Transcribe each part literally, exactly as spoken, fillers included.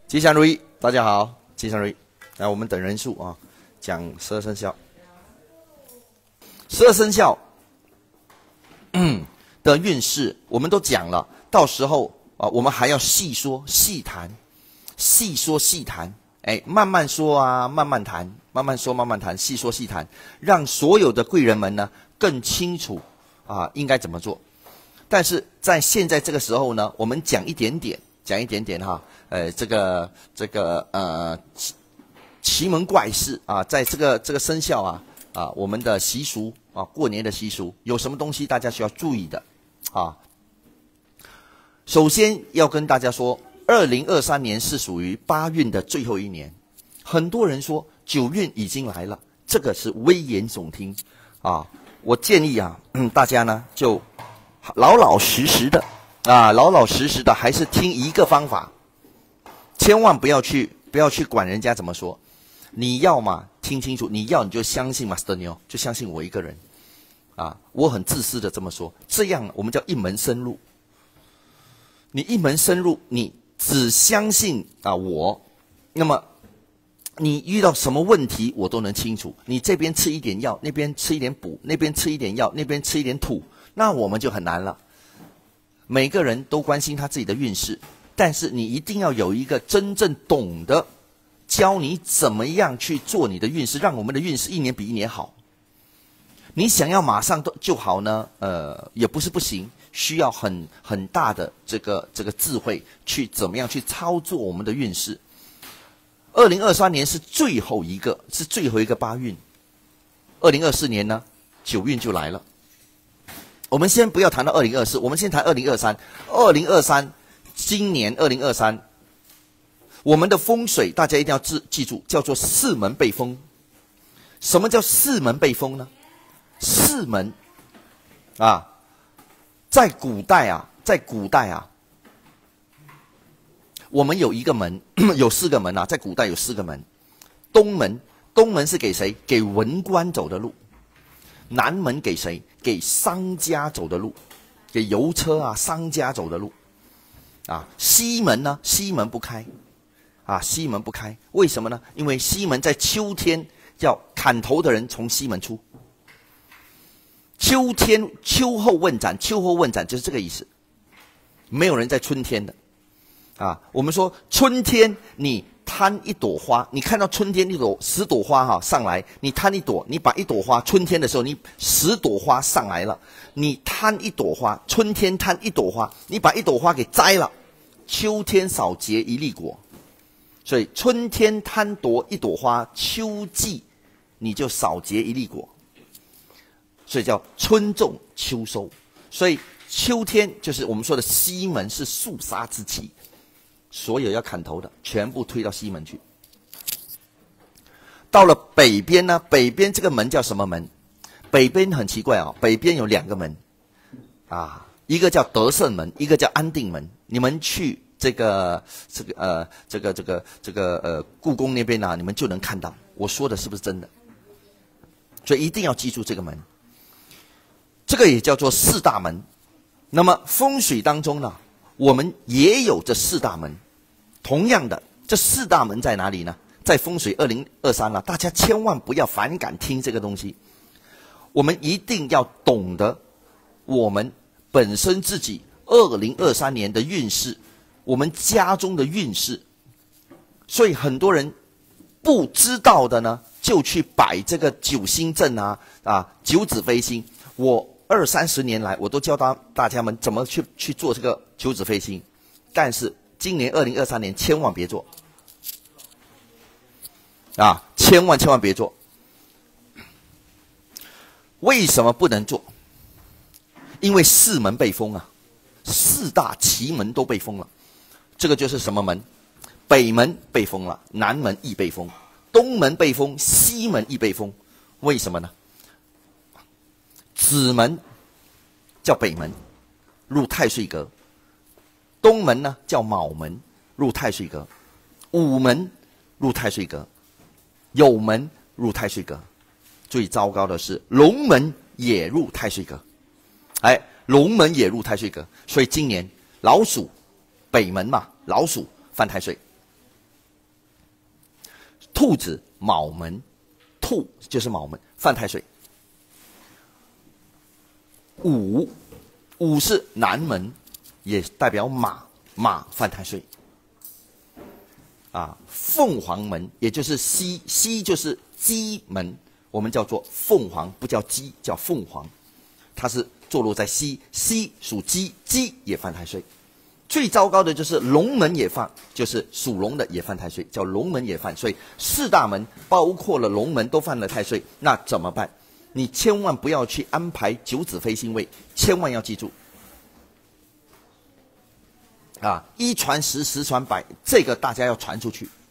吉祥如意，大家好，吉祥如意。来，我们等人数啊，讲十二生肖。十二生肖，嗯的运势我们都讲了，到时候啊，我们还要细说细谈，细说细谈，哎，慢慢说啊，慢慢谈，慢慢说慢慢谈，细说细谈，让所有的贵人们呢更清楚啊应该怎么做。但是在现在这个时候呢，我们讲一点点，讲一点点哈，呃，这个这个呃奇奇门怪事啊，在这个这个生肖啊啊，我们的习俗啊，过年的习俗有什么东西大家需要注意的啊？首先要跟大家说，二零二三年是属于八运的最后一年，很多人说九运已经来了，这个是危言耸听啊！我建议啊，嗯，大家呢就老老实实的啊，老老实实的，还是听一个方法，千万不要去不要去管人家怎么说。你要嘛听清楚，你要你就相信 Master Neo， 就相信我一个人啊！我很自私的这么说，这样我们叫一门深入。你一门深入，你只相信啊我，那么你遇到什么问题我都能清楚。你这边吃一点药，那边吃一点补，那边吃一点药，那边吃一点土，那我们就很难了。每个人都关心他自己的运势，但是你一定要有一个真正懂得教你怎么样去做你的运势，让我们的运势一年比一年好。你想要马上就好呢，呃，也不是不行，需要很很大的这个这个智慧去怎么样去操作我们的运势。二零二三年是最后一个，是最后一个八运。二零二四年呢，九运就来了。我们先不要谈到二零二四，我们先谈二零二三。二零二三，今年二零二三，我们的风水大家一定要记记住，叫做四门背风。什么叫四门背风呢？四门啊，在古代啊，在古代啊，我们有一个门，有四个门啊，在古代有四个门。东门，东门是给谁？给文官走的路。南门给谁？给商家走的路，给邮车啊、商家走的路。啊，西门呢？西门不开，啊，西门不开，为什么呢？因为西门在秋天要砍头的人从西门出。秋天秋后问斩，秋后问斩就是这个意思。没有人在春天的，啊，我们说春天你摊一朵花，你看到春天一朵十朵花哈、啊、上来，你摊一朵，你把一朵花，春天的时候你十朵花上来了，你摊一朵花，春天摊一朵花，你把一朵花给摘了，秋天少结一粒果，所以春天摊朵一朵花，秋季你就少结一粒果。所以叫春种秋收，所以秋天就是我们说的西门是肃杀之气，所有要砍头的全部推到西门去。到了北边呢，北边这个门叫什么门？北边很奇怪啊、哦，北边有两个门啊，一个叫德胜门，一个叫安定门。你们去这个这个呃这个这个这个呃故宫那边啊，你们就能看到我说的是不是真的？所以一定要记住这个门。这个也叫做四大门。那么风水当中呢，我们也有这四大门。同样的，这四大门在哪里呢？在风水二零二三了，大家千万不要反感听这个东西。我们一定要懂得我们本身自己二零二三年的运势，我们家中的运势。所以很多人不知道的呢，就去摆这个九星阵啊啊九子飞星。我二三十年来，我都教大大家们怎么去去做这个九子飞星，但是今年二零二三年千万别做，啊，千万千万别做。为什么不能做？因为四门被封啊，四大奇门都被封了。这个就是什么门？北门被封了，南门亦被封，东门被封，西门亦被封。为什么呢？子门叫北门，入太岁阁；东门呢叫卯门，入太岁阁；午门入太岁阁；酉门入太岁阁。最糟糕的是龙门也入太岁阁，哎，龙门也入太岁阁。所以今年老鼠北门嘛，老鼠犯太岁。 兔子卯门，兔就是卯门，犯太岁。午，午是南门，也代表马，马犯太岁。啊，凤凰门也就是西，西就是鸡门，我们叫做凤凰，不叫鸡，叫凤凰，它是坐落在西，西属鸡，鸡也犯太岁。最糟糕的就是龙门也犯，就是属龙的也犯太岁，叫龙门也犯。所以四大门包括了龙门都犯了太岁，那怎么办？你千万不要去安排九子飞星位，千万要记住。啊，一传十，十传百，这个大家要传出去。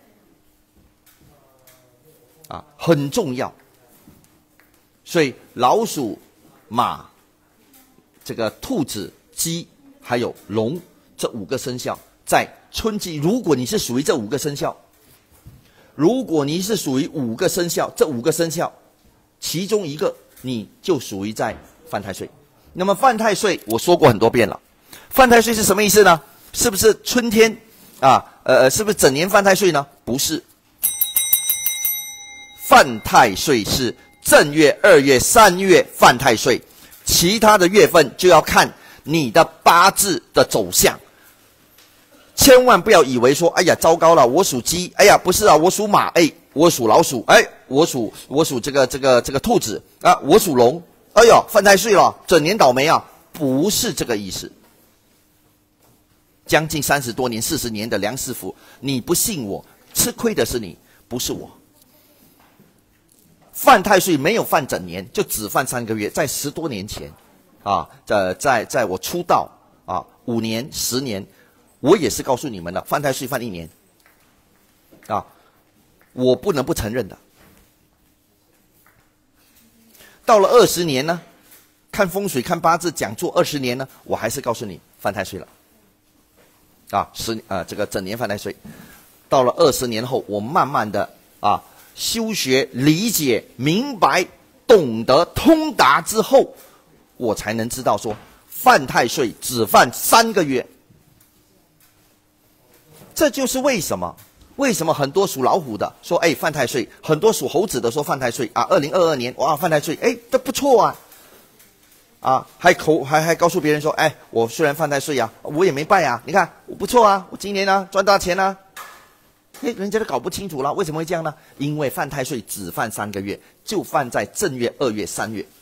啊，很重要。所以老鼠、马、这个兔子、鸡还有龙这五个生肖，在春季，如果你是属于这五个生肖，如果你是属于五个生肖，这五个生肖其中一个，你就属于在犯太岁。那么犯太岁，我说过很多遍了，犯太岁是什么意思呢？是不是春天啊？呃，是不是整年犯太岁呢？不是，犯太岁是正月、二月、三月犯太岁，其他的月份就要看你的八字的走向。千万不要以为说，哎呀，糟糕了，我属鸡，哎呀，不是啊，我属马，哎，我属老鼠，哎，我属我属这个这个这个兔子啊，我属龙，哎呦，犯太岁了，整年倒霉啊，不是这个意思。将近三十多年、四十年的梁师傅，你不信我，吃亏的是你，不是我。犯太岁没有犯整年，就只犯三个月，在十多年前，啊，在在在我出道啊五年、十年，我也是告诉你们了，犯太岁犯一年，啊，我不能不承认的。到了二十年呢，看风水、看八字讲座二十年呢，我还是告诉你犯太岁了。啊，十呃，这个整年犯太岁，到了二十年后，我慢慢的啊修学、理解、明白、懂得、通达之后，我才能知道说，犯太岁只犯三个月。这就是为什么，为什么很多属老虎的说，哎，犯太岁；很多属猴子的说犯太岁啊。二零二二年，哇，犯太岁，哎，这不错啊。啊，还口还还告诉别人说，哎，我虽然犯太岁啊，我也没败啊，你看我不错啊，我今年呢赚大钱啊，哎，人家都搞不清楚了，为什么会这样呢？因为犯太岁只犯三个月，就犯在正月、二月、三月，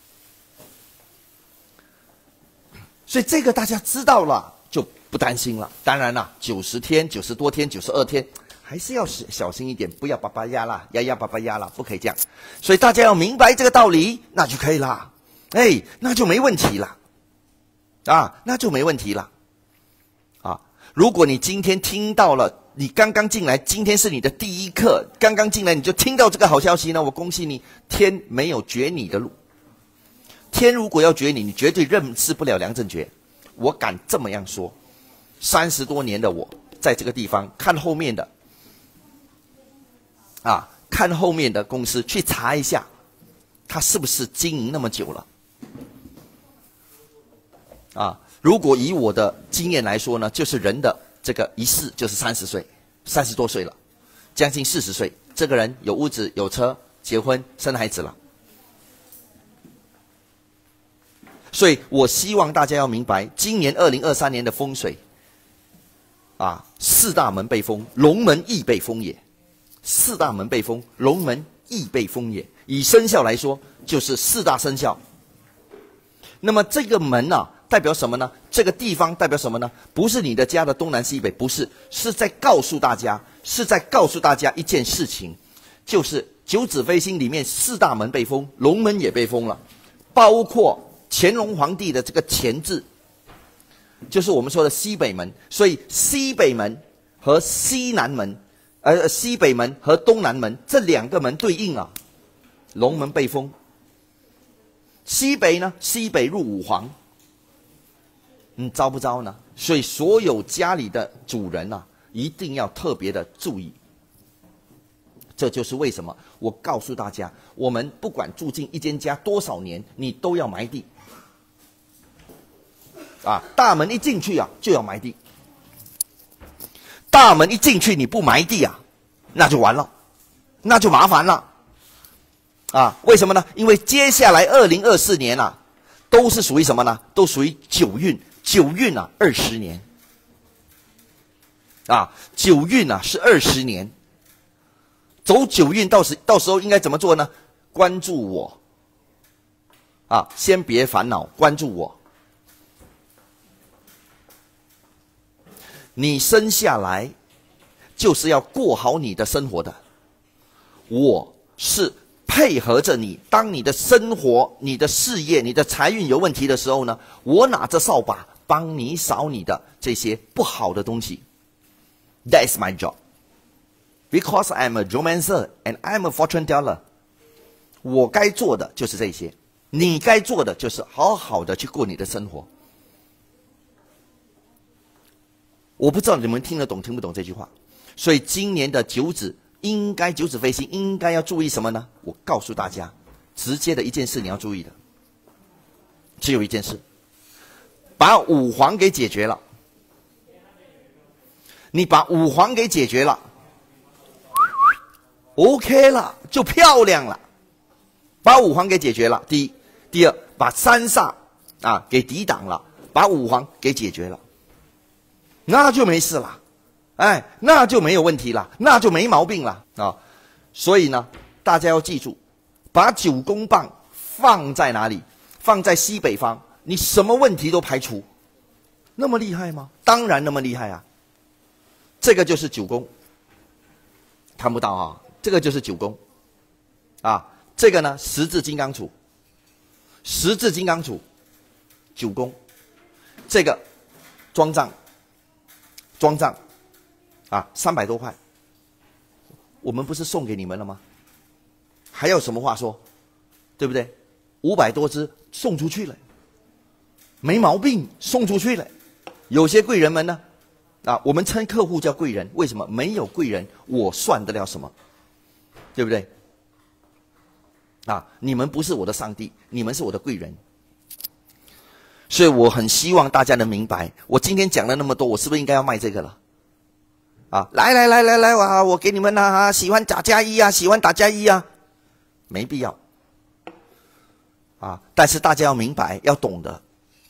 所以这个大家知道了就不担心了。当然了，九十天、九十多天、九十二天，还是要小心一点，不要巴巴压啦，压压巴巴压啦，不可以这样。所以大家要明白这个道理，那就可以啦。哎，那就没问题了，啊，那就没问题了，啊！如果你今天听到了，你刚刚进来，今天是你的第一课，刚刚进来你就听到这个好消息呢，我恭喜你，天没有绝你的路。天如果要绝你，你绝对认识不了梁正觉，我敢这么样说。三十多年的我，在这个地方看后面的，啊，看后面的公司去查一下，他是不是经营那么久了。啊，如果以我的经验来说呢，就是人的这个一世就是三十岁，三十多岁了，将近四十岁，这个人有屋子、有车、结婚、生孩子了。所以我希望大家要明白，今年二零二三年的风水，啊，四大门被封，龙门亦被封也。四大门被封，龙门亦被封也。以生肖来说，就是四大生肖。那么这个门啊，代表什么呢？这个地方代表什么呢？不是你的家的东南西北，不是，是在告诉大家，是在告诉大家一件事情，就是九子飞星里面四大门被封，龙门也被封了，包括乾隆皇帝的这个乾字，就是我们说的西北门。所以西北门和西南门，呃，西北门和东南门这两个门对应啊，龙门被封。西北呢，西北入五黄，你招不招呢？所以所有家里的主人啊，一定要特别的注意。这就是为什么我告诉大家，我们不管住进一间家多少年，你都要埋地。啊，大门一进去啊，就要埋地。大门一进去你不埋地啊，那就完了。 那就麻烦了。啊，为什么呢？因为接下来二零二四年啊，都是属于什么呢？都属于九运，九运啊，二十年。啊，九运啊是二十年。走九运到时到时候应该怎么做呢？关注我。啊，先别烦恼，关注我。你生下来就是要过好你的生活的，我是配合着你。当你的生活、你的事业、你的财运有问题的时候呢，我拿着扫把帮你扫你的这些不好的东西。That's my job. Because I'm a geomancer and I'm a fortune teller. 我该做的就是这些，你该做的就是好好的去过你的生活。我不知道你们听得懂听不懂这句话，所以今年的九子应该九子飞星应该要注意什么呢？我告诉大家，直接的一件事你要注意的，只有一件事，把五黄给解决了。你把五黄给解决了 ，OK 了，就漂亮了。把五黄给解决了，第一，第二，把三煞啊给抵挡了，把五黄给解决了。那就没事了，哎，那就没有问题了，那就没毛病了啊！所以呢，大家要记住，把九宫棒放在哪里？放在西北方，你什么问题都排除。那么厉害吗？当然那么厉害啊！这个就是九宫，看不到啊，这个就是九宫，啊，这个呢十字金刚杵，十字金刚杵，九宫，这个庄藏。庄藏，啊，三百多块，我们不是送给你们了吗？还有什么话说？对不对？五百多只送出去了，没毛病，送出去了。有些贵人们呢，啊，我们称客户叫贵人，为什么？没有贵人，我算得了什么？对不对？啊，你们不是我的上帝，你们是我的贵人。所以我很希望大家能明白，我今天讲了那么多，我是不是应该要卖这个了？啊，来来来来来，哇，我给你们啊，喜欢打加一啊，喜欢打加一啊，没必要。啊，但是大家要明白，要懂得。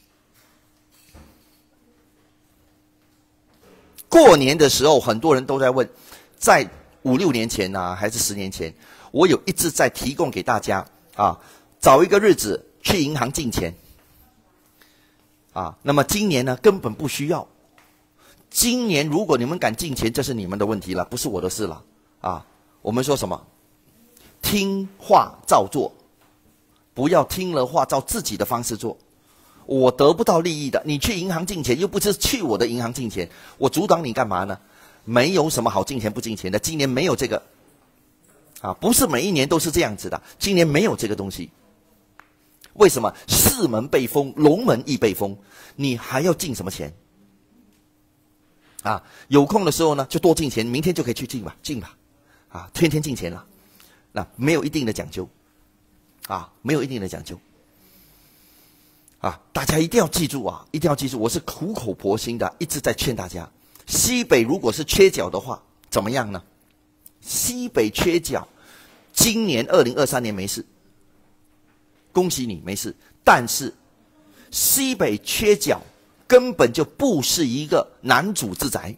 过年的时候，很多人都在问，在五六年前啊，还是十年前，我有一直在提供给大家啊，找一个日子去银行进钱。啊，那么今年呢，根本不需要。今年如果你们敢进钱，这是你们的问题了，不是我的事了。啊，我们说什么？听话照做，不要听了话照自己的方式做。我得不到利益的，你去银行进钱，又不是去我的银行进钱，我阻挡你干嘛呢？没有什么好进钱不进钱的，今年没有这个。啊，不是每一年都是这样子的，今年没有这个东西。为什么？四门被封，龙门亦被封，你还要进什么钱？啊，有空的时候呢，就多进钱，明天就可以去进吧，进吧，啊，天天进钱了，那没有一定的讲究，啊，没有一定的讲究，啊，大家一定要记住啊，一定要记住，我是苦口婆心的，一直在劝大家，西北如果是缺角的话，怎么样呢？西北缺角，今年二零二三年没事。恭喜你没事，但是西北缺角根本就不是一个男主之宅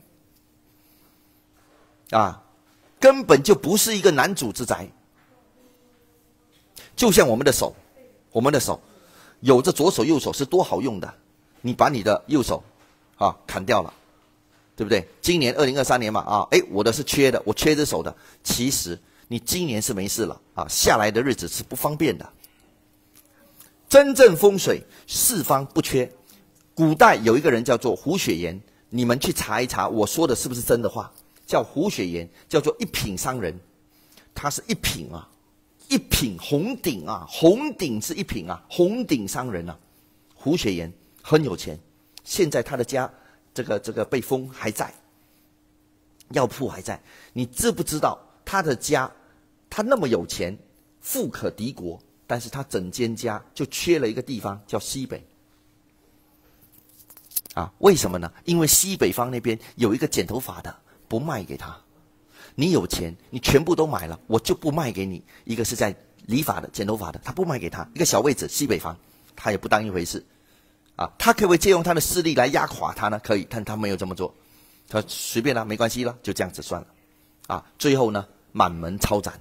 啊，根本就不是一个男主之宅。就像我们的手，我们的手有着左手右手是多好用的，你把你的右手啊砍掉了，对不对？今年二零二三年嘛啊，哎，我的是缺的，我缺只手的，其实你今年是没事了啊，下来的日子是不方便的。真正风水四方不缺。古代有一个人叫做胡雪岩，你们去查一查，我说的是不是真的话？叫胡雪岩，叫做一品商人，他是一品啊，一品红顶啊，红顶是一品啊，红顶商人啊。胡雪岩很有钱，现在他的家这个这个被封还在，药铺还在。你知不知道他的家，他那么有钱，富可敌国？但是他整间家就缺了一个地方，叫西北。啊，为什么呢？因为西北方那边有一个剪头发的，不卖给他。 你有钱，你全部都买了，我就不卖给你。一个是在理发的、剪头发的，他不卖给他；一个小位置西北方，他也不当一回事。啊，他可不可以借用他的势力来压垮他呢？可以，但他没有这么做。他随便啦，没关系了，就这样子算了。啊，最后呢，满门抄斩。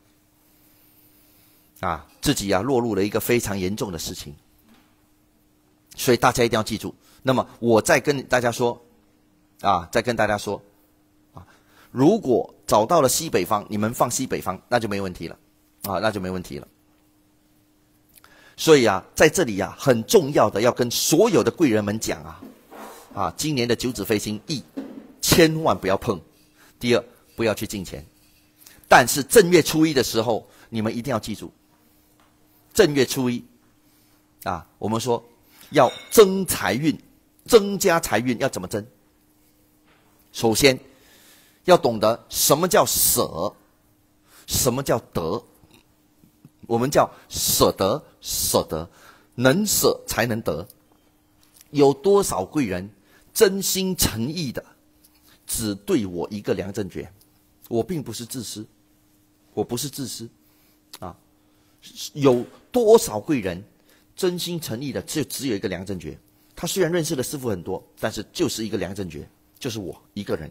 啊，自己啊落入了一个非常严重的事情。所以大家一定要记住。那么我再跟大家说，啊，再跟大家说，啊，如果找到了西北方，你们放西北方，那就没问题了，啊，那就没问题了。所以啊，在这里啊，很重要的要跟所有的贵人们讲啊，啊，今年的九子飞星一，千万不要碰。第二，不要去进钱。但是正月初一的时候，你们一定要记住，正月初一，啊，我们说要增财运，增加财运要怎么增？首先要懂得什么叫舍，什么叫得。我们叫舍得，舍得，能舍才能得。有多少贵人真心诚意的只对我一个梁振觉？我并不是自私，我不是自私啊。有多少贵人真心诚意的就只有一个梁振觉？他虽然认识的师父很多，但是就是一个梁振觉，就是我一个人。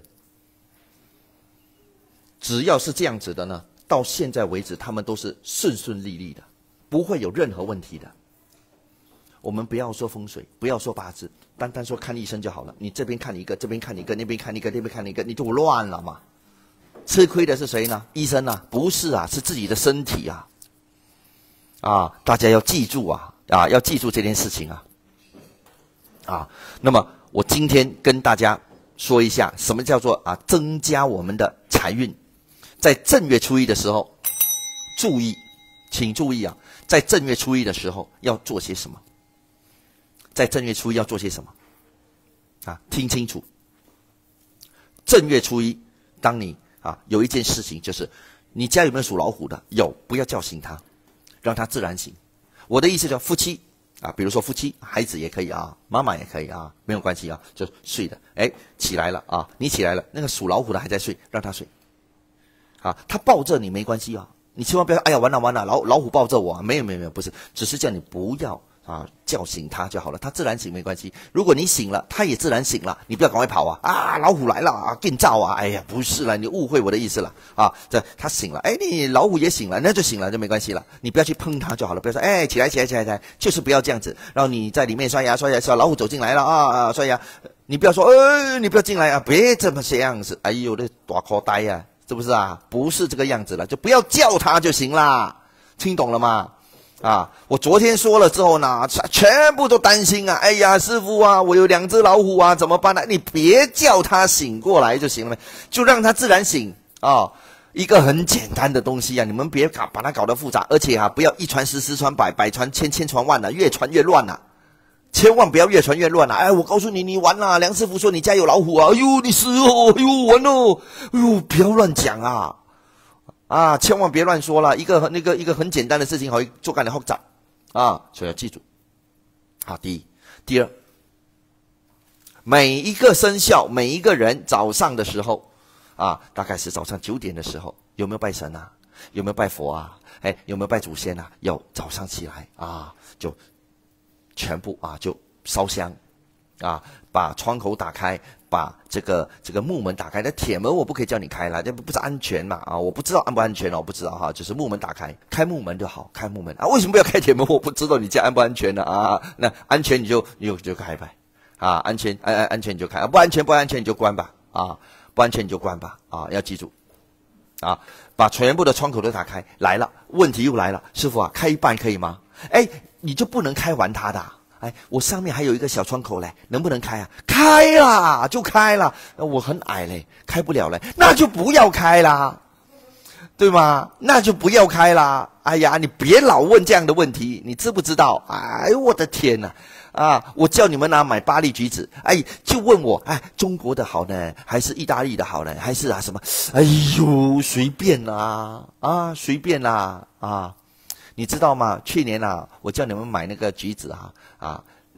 只要是这样子的呢，到现在为止，他们都是顺顺利利的，不会有任何问题的。我们不要说风水，不要说八字，单单说看医生就好了。你这边看一个，这边看一个，那边看一个，那边看一个，你就乱了嘛。吃亏的是谁呢？医生啊？不是啊，是自己的身体啊！啊，大家要记住啊，啊，要记住这件事情啊！啊，那么我今天跟大家说一下，什么叫做啊增加我们的财运。在正月初一的时候，注意，请注意啊，在正月初一的时候要做些什么？在正月初一要做些什么？啊，听清楚。正月初一，当你啊有一件事情，就是你家有没有属老虎的？有，不要叫醒他，让他自然醒。我的意思叫夫妻啊，比如说夫妻，孩子也可以啊，妈妈也可以啊，没有关系啊，就睡的，哎，起来了啊，你起来了，那个属老虎的还在睡，让他睡。啊，他抱着你没关系啊，你千万不要说，哎呀，完了完了，老老虎抱着我啊，没有没有没有，不是，只是叫你不要啊叫醒他就好了，他自然醒没关系。如果你醒了，他也自然醒了，你不要赶快跑啊啊，老虎来了啊，更照啊，哎呀，不是了，你误会我的意思了啊，这他醒了，哎，你老虎也醒了，那就醒了就没关系了，你不要去碰他就好了，不要说，哎，起来起来起来起来，就是不要这样子，然后你在里面刷牙刷牙，小老虎走进来了啊啊，刷牙，你不要说，哎，你不要进来啊，别这么这样子，哎呦，这大口呆呀。是不是啊？不是这个样子了，就不要叫他就行啦，听懂了吗？啊，我昨天说了之后呢，全部都担心啊！哎呀，师父啊，我有两只老虎啊，怎么办呢？你别叫他醒过来就行了，就让他自然醒啊。一个很简单的东西啊，你们别搞把它搞得复杂，而且啊，不要一传十，十传百，百传千，千传万了、啊，越传越乱了、啊。千万不要越传越乱了、啊！哎，我告诉你，你完了！梁师傅说你家有老虎啊！哎呦，你死哦！哎呦，完了！哎呦，不要乱讲啊！啊，千万别乱说了。一个那个一个很简单的事情，可以做干的复杂啊，所以要记住。好，第一，第二，每一个生肖，每一个人早上的时候啊，大概是早上九点的时候，有没有拜神啊？有没有拜佛啊？哎，有没有拜祖先啊？有，早上起来啊，就。全部啊，就烧香，啊，把窗口打开，把这个这个木门打开。那铁门我不可以叫你开了，这不是安全嘛？啊，我不知道安不安全哦，我不知道哈，就是木门打开，开木门就好，开木门啊。为什么不要开铁门？我不知道你家安不安全呢？啊，那安全你就你就就开呗，啊，安全安安安全你就开，不安全不安全你就关吧，啊，不安全你就关吧，啊，要记住，啊，把全部的窗口都打开。来了，问题又来了，师父啊，开一半可以吗？哎。你就不能开完它的、啊，哎，我上面还有一个小窗口嘞，能不能开啊？开啦，就开啦。我很矮嘞，开不了嘞，那就不要开啦，对吗？那就不要开啦。哎呀，你别老问这样的问题，你知不知道？哎呦，我的天哪！啊，我叫你们啊买巴黎橘子，哎，就问我，哎，中国的好呢，还是意大利的好呢，还是啊什么？哎呦，随便啦，啊，随便啦，啊。你知道吗？去年啊，我叫你们买那个橘子啊，啊，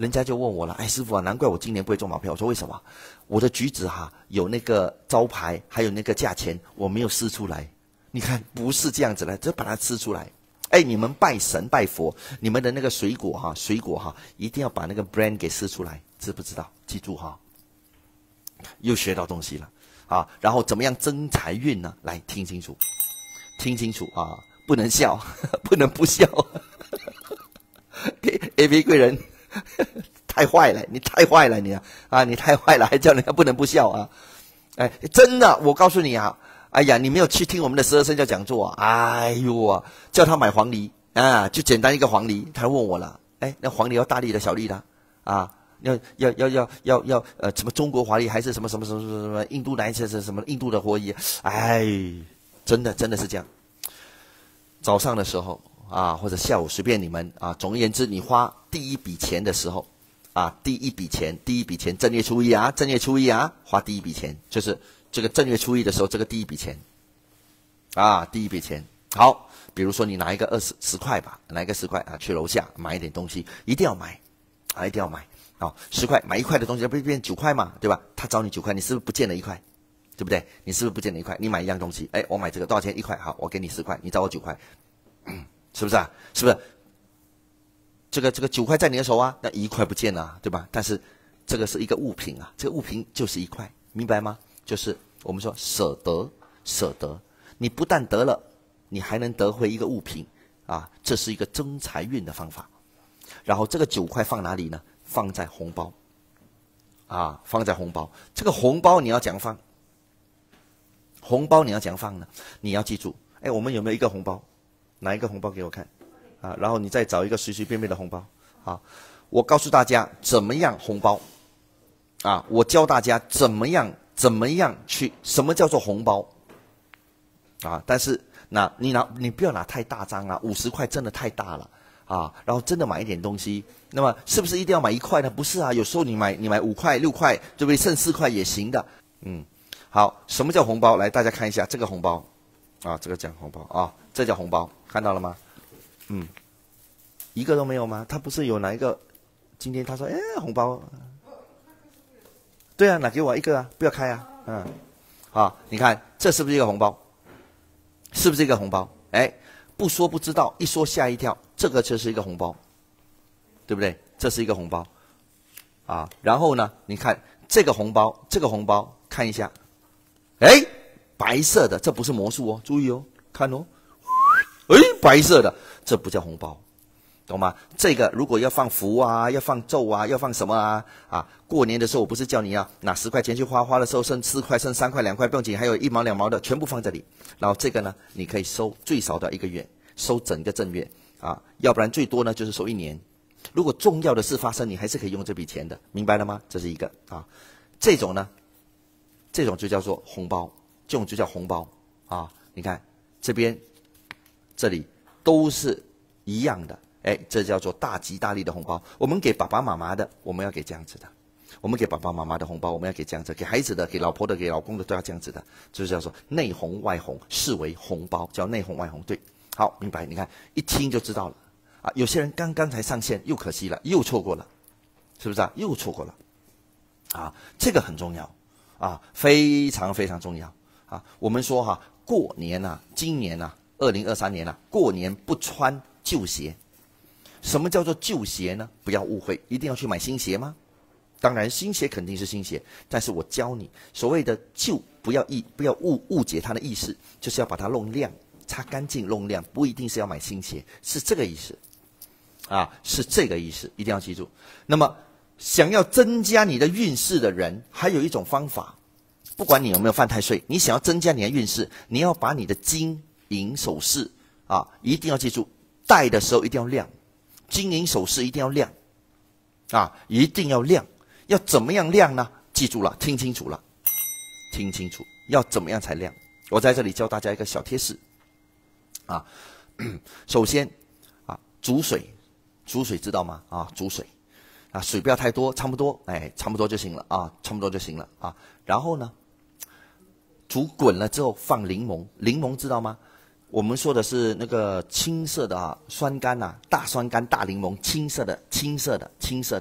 人家就问我了，哎，师傅啊，难怪我今年不会中马票。我说为什么？我的橘子哈、啊、有那个招牌，还有那个价钱，我没有撕出来。你看，不是这样子的，就把它撕出来。哎，你们拜神拜佛，你们的那个水果哈、啊，水果哈、啊，一定要把那个 brand 给撕出来，知不知道？记住哈、啊，又学到东西了啊。然后怎么样增财运呢？来听清楚，听清楚啊，不能笑，不能不笑。A V 贵人太坏了，你太坏了你啊！啊，你太坏了，还叫人家不能不笑啊！哎，真的，我告诉你啊，哎呀，你没有去听我们的十二生肖讲座啊！哎呦啊，叫他买黄梨啊，就简单一个黄梨，他问我了，哎，那黄梨要大粒的小粒的啊？要要要要要要呃什么中国华梨还是什么什么什么什么什么印度来是什么印度的活梨？哎，真的真的是这样。早上的时候啊，或者下午随便你们啊，总而言之，你花第一笔钱的时候啊，第一笔钱，第一笔钱，正月初一啊，正月初一啊，花第一笔钱，就是这个正月初一的时候，这个第一笔钱啊，第一笔钱。好，比如说你拿一个二十十块吧，拿一个十块啊，去楼下买一点东西，一定要买啊，一定要买啊，十块买一块的东西，不是变九块嘛，对吧？他找你九块，你是不是不见了一块？对不对？你是不是不见了一块？你买一样东西，哎，我买这个多少钱？一块，好，我给你十块，你找我九块，嗯，是不是啊？是不是？这个这个九块在你的手啊，那一块不见了，对吧？但是这个是一个物品啊，这个物品就是一块，明白吗？就是我们说舍得，舍得，你不但得了，你还能得回一个物品啊，这是一个增财运的方法。然后这个九块放哪里呢？放在红包啊，放在红包。这个红包你要怎样放？红包你要怎样放呢？你要记住，哎，我们有没有一个红包？拿一个红包给我看。啊，然后你再找一个随随便便的红包，啊，我告诉大家怎么样红包，啊，我教大家怎么样怎么样去，什么叫做红包，啊，但是那你拿你不要拿太大张啊，五十块真的太大了，啊，然后真的买一点东西，那么是不是一定要买一块呢？不是啊，有时候你买你买五块六块，对不对？剩四块也行的，嗯，好，什么叫红包？来，大家看一下这个红包，啊，这个叫红包啊，这叫红包，看到了吗？嗯，一个都没有吗？他不是有哪一个？今天他说，哎，红包，对啊，拿给我一个啊，不要开啊，嗯，好，你看这是不是一个红包？是不是一个红包？哎，不说不知道，一说吓一跳，这个就是一个红包，对不对？这是一个红包，啊，然后呢，你看这个红包，这个红包看一下，哎，白色的，这不是魔术哦，注意哦，看哦，哎，白色的。这不叫红包，懂吗？这个如果要放符啊，要放咒啊，要放什么啊？啊，过年的时候我不是叫你要拿十块钱去花，花的时候剩四块，剩三块、两块，不用紧，还有一毛两毛的，全部放这里。然后这个呢，你可以收最少的一个月，收整个正月啊，要不然最多呢就是收一年。如果重要的事发生，你还是可以用这笔钱的，明白了吗？这是一个啊，这种呢，这种就叫做红包，这种就叫红包啊。你看这边，这里。都是一样的，哎，这叫做大吉大利的红包。我们给爸爸妈妈的，我们要给这样子的；我们给爸爸妈妈的红包，我们要给这样子；给孩子的、给老婆的、给老公的都要这样子的，就是叫做内红外红，视为红包，叫内红外红。对，好，明白？你看一听就知道了啊。有些人刚刚才上线，又可惜了，又错过了，是不是啊？又错过了啊，这个很重要啊，非常非常重要啊。我们说哈、啊，过年啊，今年啊。二零二三年了、啊，过年不穿旧鞋。什么叫做旧鞋呢？不要误会，一定要去买新鞋吗？当然，新鞋肯定是新鞋，但是我教你，所谓的旧，不要意不要误误解它的意思，就是要把它弄亮，擦干净弄亮，不一定是要买新鞋，是这个意思，啊，是这个意思，一定要记住。那么，想要增加你的运势的人，还有一种方法，不管你有没有犯太岁，你想要增加你的运势，你要把你的金银首饰啊，一定要记住，戴的时候一定要亮，金银首饰一定要亮，啊，一定要亮。要怎么样亮呢？记住了，听清楚了，听清楚，要怎么样才亮？我在这里教大家一个小贴士，啊，首先啊，煮水，煮水知道吗？啊，煮水，啊，水不要太多，差不多，哎，差不多就行了啊，差不多就行了啊。然后呢，煮滚了之后放柠檬，柠檬知道吗？我们说的是那个青色的啊，酸柑呐、啊，大酸柑、大柠檬，青色的、青色的、青色的，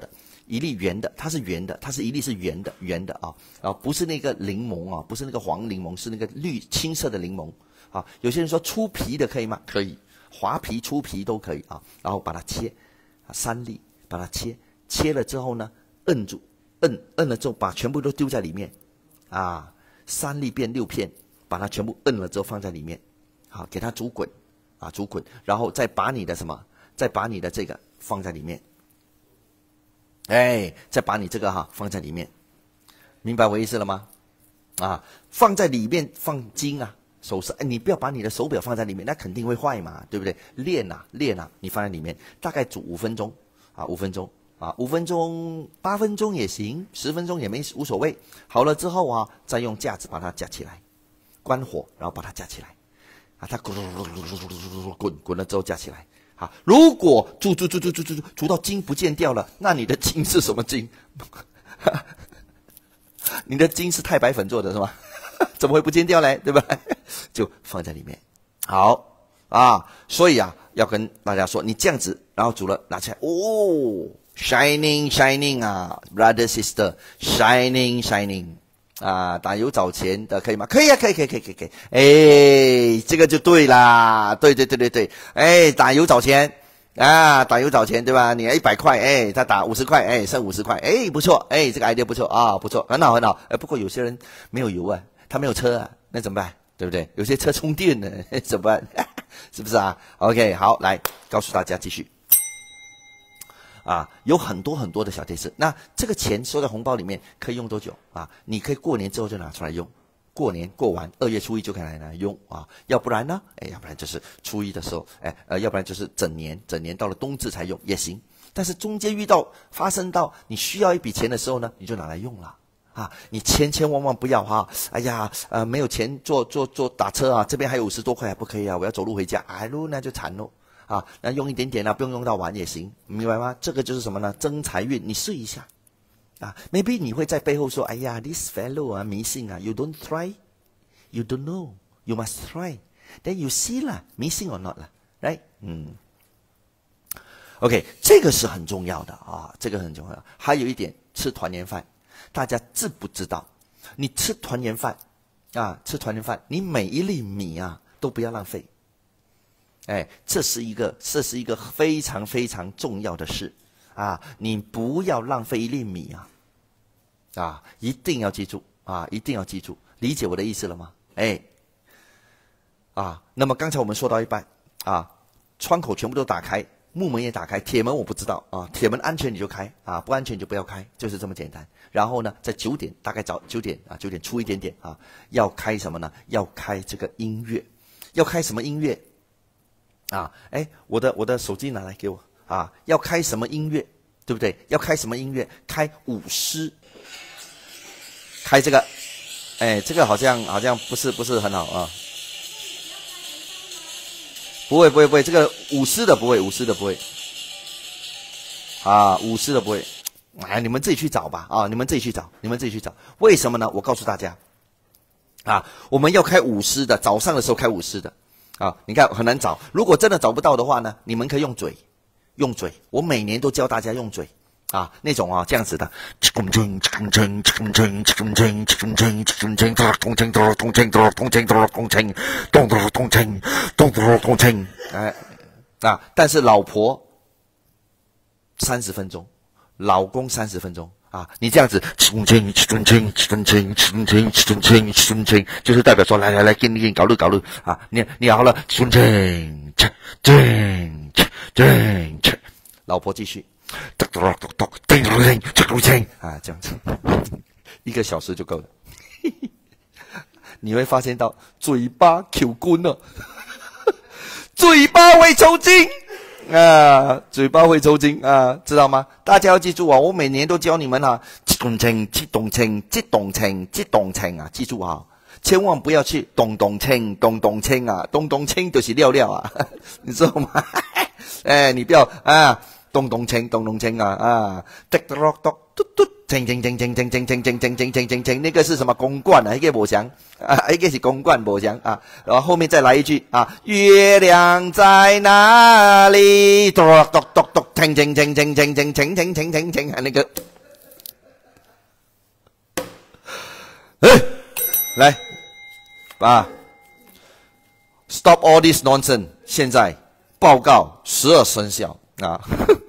一粒圆的，它是圆的，它是一粒是圆的，圆的啊，啊，不是那个柠檬啊，不是那个黄柠檬，是那个绿青色的柠檬啊。有些人说粗皮的可以吗？可以，滑皮、粗皮都可以啊。然后把它切，啊，三粒，把它切，切了之后呢，摁住，摁摁了之后，把全部都丢在里面，啊，三粒变六片，把它全部摁了之后放在里面，好，给它煮滚，啊，煮滚，然后再把你的什么，再把你的这个放在里面。哎，再把你这个哈放在里面，明白我意思了吗？啊，放在里面放金啊，首饰，哎，你不要把你的手表放在里面，那肯定会坏嘛，对不对？练啊练啊，你放在里面，大概煮五分钟，啊，五分钟，啊，五分钟，八分钟也行，十分钟也没无所谓。好了之后啊，再用架子把它夹起来，关火，然后把它夹起来，啊，它滚滚滚了之后夹起来。啊，如果煮煮煮煮煮煮煮到筋不见掉了，那你的筋是什么筋？你的筋是太白粉做的是吗？怎么会不见掉嘞？对吧？就放在里面。好啊，所以啊，要跟大家说，你这样子，然后煮了拿起来，哦 ，shining shining 啊 ，brother sister shining shining 啊，打油找钱的可以吗？可以啊，可以可以可以可以可以。哎，这个就对啦，对对对对对，哎，打油找钱。啊，打油找钱对吧？你一百块，哎，他打五十块，哎，剩五十块，哎，不错，哎，这个 idea 不错啊，不错，很好很好。哎，不过有些人没有油啊，他没有车啊，那怎么办？对不对？有些车充电呢，怎么办？是不是啊 ？OK， 好，来告诉大家继续。啊，有很多很多的小贴士。那这个钱收在红包里面可以用多久啊？你可以过年之后就拿出来用。过年过完，二月初一就可以来用啊，要不然呢？哎，要不然就是初一的时候，哎，呃，要不然就是整年，整年到了冬至才用也行。但是中间遇到发生到你需要一笔钱的时候呢，你就拿来用了啊！你千千万万不要哈！哎呀，呃，没有钱坐坐坐打车啊，这边还有五十多块，不可以啊！我要走路回家，哎喽，那就惨喽啊！那用一点点啊，不用用到完也行，明白吗？这个就是什么呢？增财运，你试一下。啊 ，maybe 你会在背后说，哎呀 ，this fellow 啊，迷信啊 ，you don't try, you don't know, you must try, then you see 啦，迷信 or not 啦 ，right？ 嗯 ，OK， 这个是很重要的啊，这个很重要。还有一点，吃团年饭，大家知不知道？你吃团年饭啊，吃团年饭，你每一粒米啊都不要浪费。哎，这是一个，这是一个非常非常重要的事。啊，你不要浪费一粒米啊！啊，一定要记住啊，一定要记住，理解我的意思了吗？哎，啊，那么刚才我们说到一半啊，窗口全部都打开，木门也打开，铁门我不知道啊，铁门安全你就开啊，不安全你就不要开，就是这么简单。然后呢，在九点，大概早九点啊，九点出一点点啊，要开什么呢？要开这个音乐，要开什么音乐？啊，哎，我的我的手机拿来给我。啊，要开什么音乐，对不对？要开什么音乐？开舞狮，开这个，哎，这个好像好像不是不是很好啊。不会不会不会，这个舞狮的不会，舞狮的不会。啊，舞狮的不会。哎，你们自己去找吧啊，你们自己去找，你们自己去找。为什么呢？我告诉大家，啊，我们要开舞狮的，早上的时候开舞狮的，啊，你看很难找。如果真的找不到的话呢，你们可以用嘴。用嘴，我每年都教大家用嘴啊，那种啊这样子的，哎啊，但是老婆三十分钟，老公三十分钟啊，你这样子，就是代表说来来来，给你给你搞路搞路啊，你你好了，老婆继续，啊，这样子，一个小时就够了。你会发现到嘴巴 Q 棍了，嘴巴会抽筋啊，嘴巴会抽筋啊，知道吗？大家要记住啊，我每年都教你们啊，激动情，激动情，激动情，激动情啊，记住啊。千万不要去咚咚清咚咚清啊，咚咚清就是尿尿啊，你知道吗？哎，你不要啊，咚咚清咚咚清啊啊，嘟嘟嘟嘟嘟，清清清清清清清清清清清清清，那个是什么公冠啊？一个不祥啊，一个是公冠不祥啊，然后后面再来一句啊，月亮在哪里？嘟嘟嘟嘟， 停停停停停停停停停停停，那个，哎，来，啊 ，stop all this nonsense！ 现在报告十二生肖啊，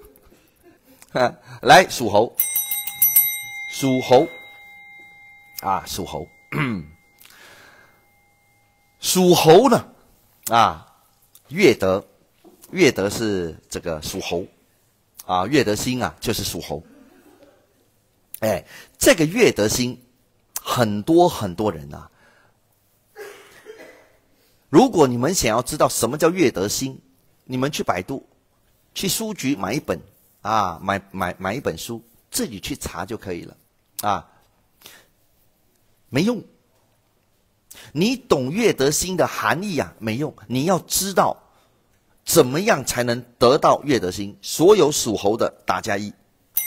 来属猴，属猴，啊，属猴，属猴呢，啊，月德，月德是这个属猴。啊，月德星啊，就是属猴。哎，这个月德星，很多很多人啊。如果你们想要知道什么叫月德星，你们去百度，去书局买一本啊，买买买一本书，自己去查就可以了啊。没用，你懂月德星的含义啊，没用，你要知道。怎么样才能得到月德星？所有属猴的打加一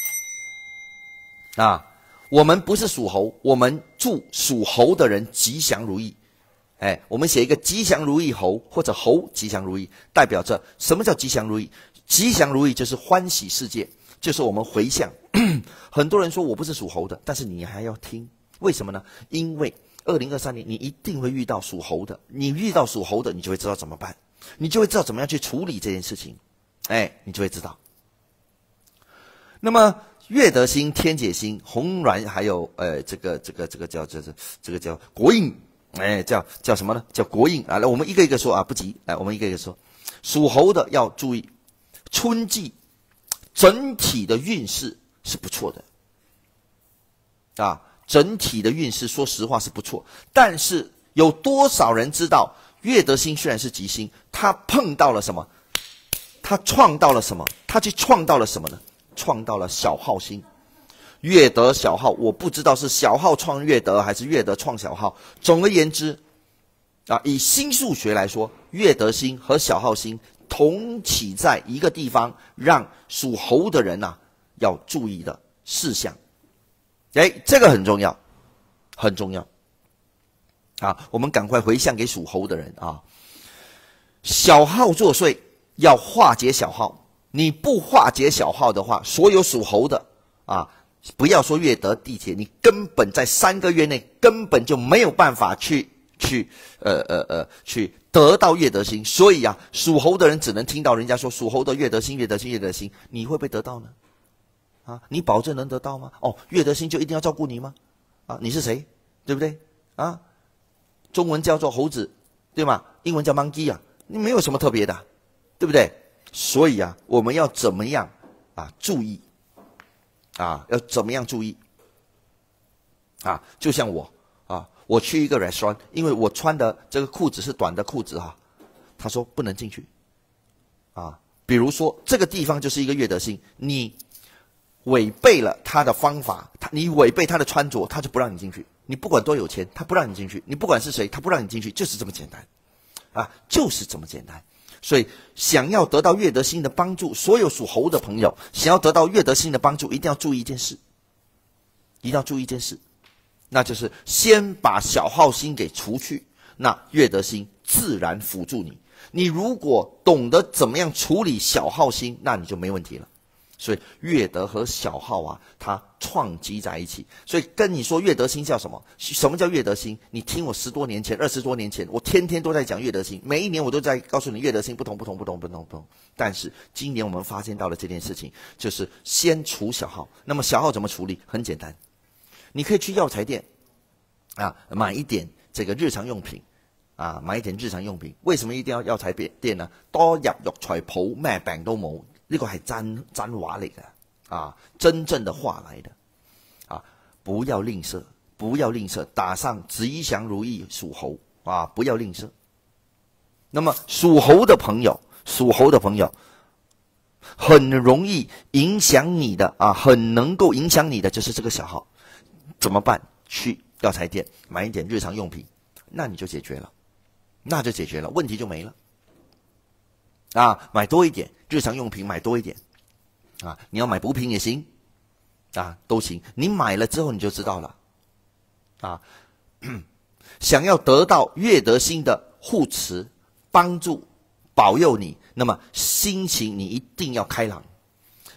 啊！我们不是属猴，我们祝属猴的人吉祥如意。哎，我们写一个吉祥如意猴，或者猴吉祥如意，代表着什么叫吉祥如意？吉祥如意就是欢喜世界，就是我们回向。很多人说我不是属猴的，但是你还要听，为什么呢？因为二零二三年你一定会遇到属猴的，你遇到属猴的，你就会知道怎么办。你就会知道怎么样去处理这件事情，哎，你就会知道。那么月德星、天解星、红鸾，还有呃，这个这个这个叫这这这个叫国印，哎，叫叫什么呢？叫国印啊！来，我们一个一个说啊，不急，来，我们一个一个说。属猴的要注意，春季整体的运势是不错的，啊，整体的运势说实话是不错，但是有多少人知道？月德星虽然是吉星，他碰到了什么？他创到了什么？他去创到了什么呢？创到了小耗星。月德小耗，我不知道是小耗创月德还是月德创小耗。总而言之，啊，以星数学来说，月德星和小耗星同起在一个地方，让属猴的人啊要注意的事项。哎，这个很重要，很重要。啊，我们赶快回向给属猴的人啊！小耗作祟，要化解小耗。你不化解小耗的话，所有属猴的啊，不要说月德地铁，你根本在三个月内根本就没有办法去去呃呃呃去得到月德星。所以啊，属猴的人只能听到人家说属猴的月德星、月德星、月德星，你会不会得到呢？啊，你保证能得到吗？哦，月德星就一定要照顾你吗？啊，你是谁？对不对？啊？中文叫做猴子，对吗？英文叫 monkey 啊，你没有什么特别的，对不对？所以啊，我们要怎么样啊？注意啊，要怎么样注意啊？就像我啊，我去一个 restaurant， 因为我穿的这个裤子是短的裤子哈、啊，他说不能进去啊。比如说这个地方就是一个月德星，你违背了他的方法，他你违背他的穿着，他就不让你进去。你不管多有钱，他不让你进去；你不管是谁，他不让你进去，就是这么简单，啊，就是这么简单。所以，想要得到月德星的帮助，所有属猴的朋友想要得到月德星的帮助，一定要注意一件事，一定要注意一件事，那就是先把小耗星给除去，那月德星自然辅助你。你如果懂得怎么样处理小耗星，那你就没问题了。所以月德和小耗啊，它创积在一起。所以跟你说月德星叫什么？什么叫月德星？你听我十多年前、二十多年前，我天天都在讲月德星，每一年我都在告诉你月德星不同、不同、不同、不同、不同。但是今年我们发现到了这件事情，就是先除小耗。那么小耗怎么处理？很简单，你可以去药材店啊买一点这个日常用品啊，买一点日常用品。为什么一定要藥材店呢？多入藥材鋪，咩病都冇。呢個係真真話嚟嘅啊，真正的話來的啊，不要吝嗇，不要吝嗇，打上吉祥如意屬猴啊，不要吝嗇。那麼屬猴的朋友，屬猴的朋友很容易影響你的啊，很能夠影響你的就是這個小耗，怎麼辦？去藥材店買一點日常用品，那你就解決了，那就解決了，問題就沒了。啊，買多一點日常用品，買多一點啊！你要買補品也行，啊，都行。你買了之後你就知道了，啊，想要得到月德星的護持、幫助、保佑你，那麼心情你一定要開朗，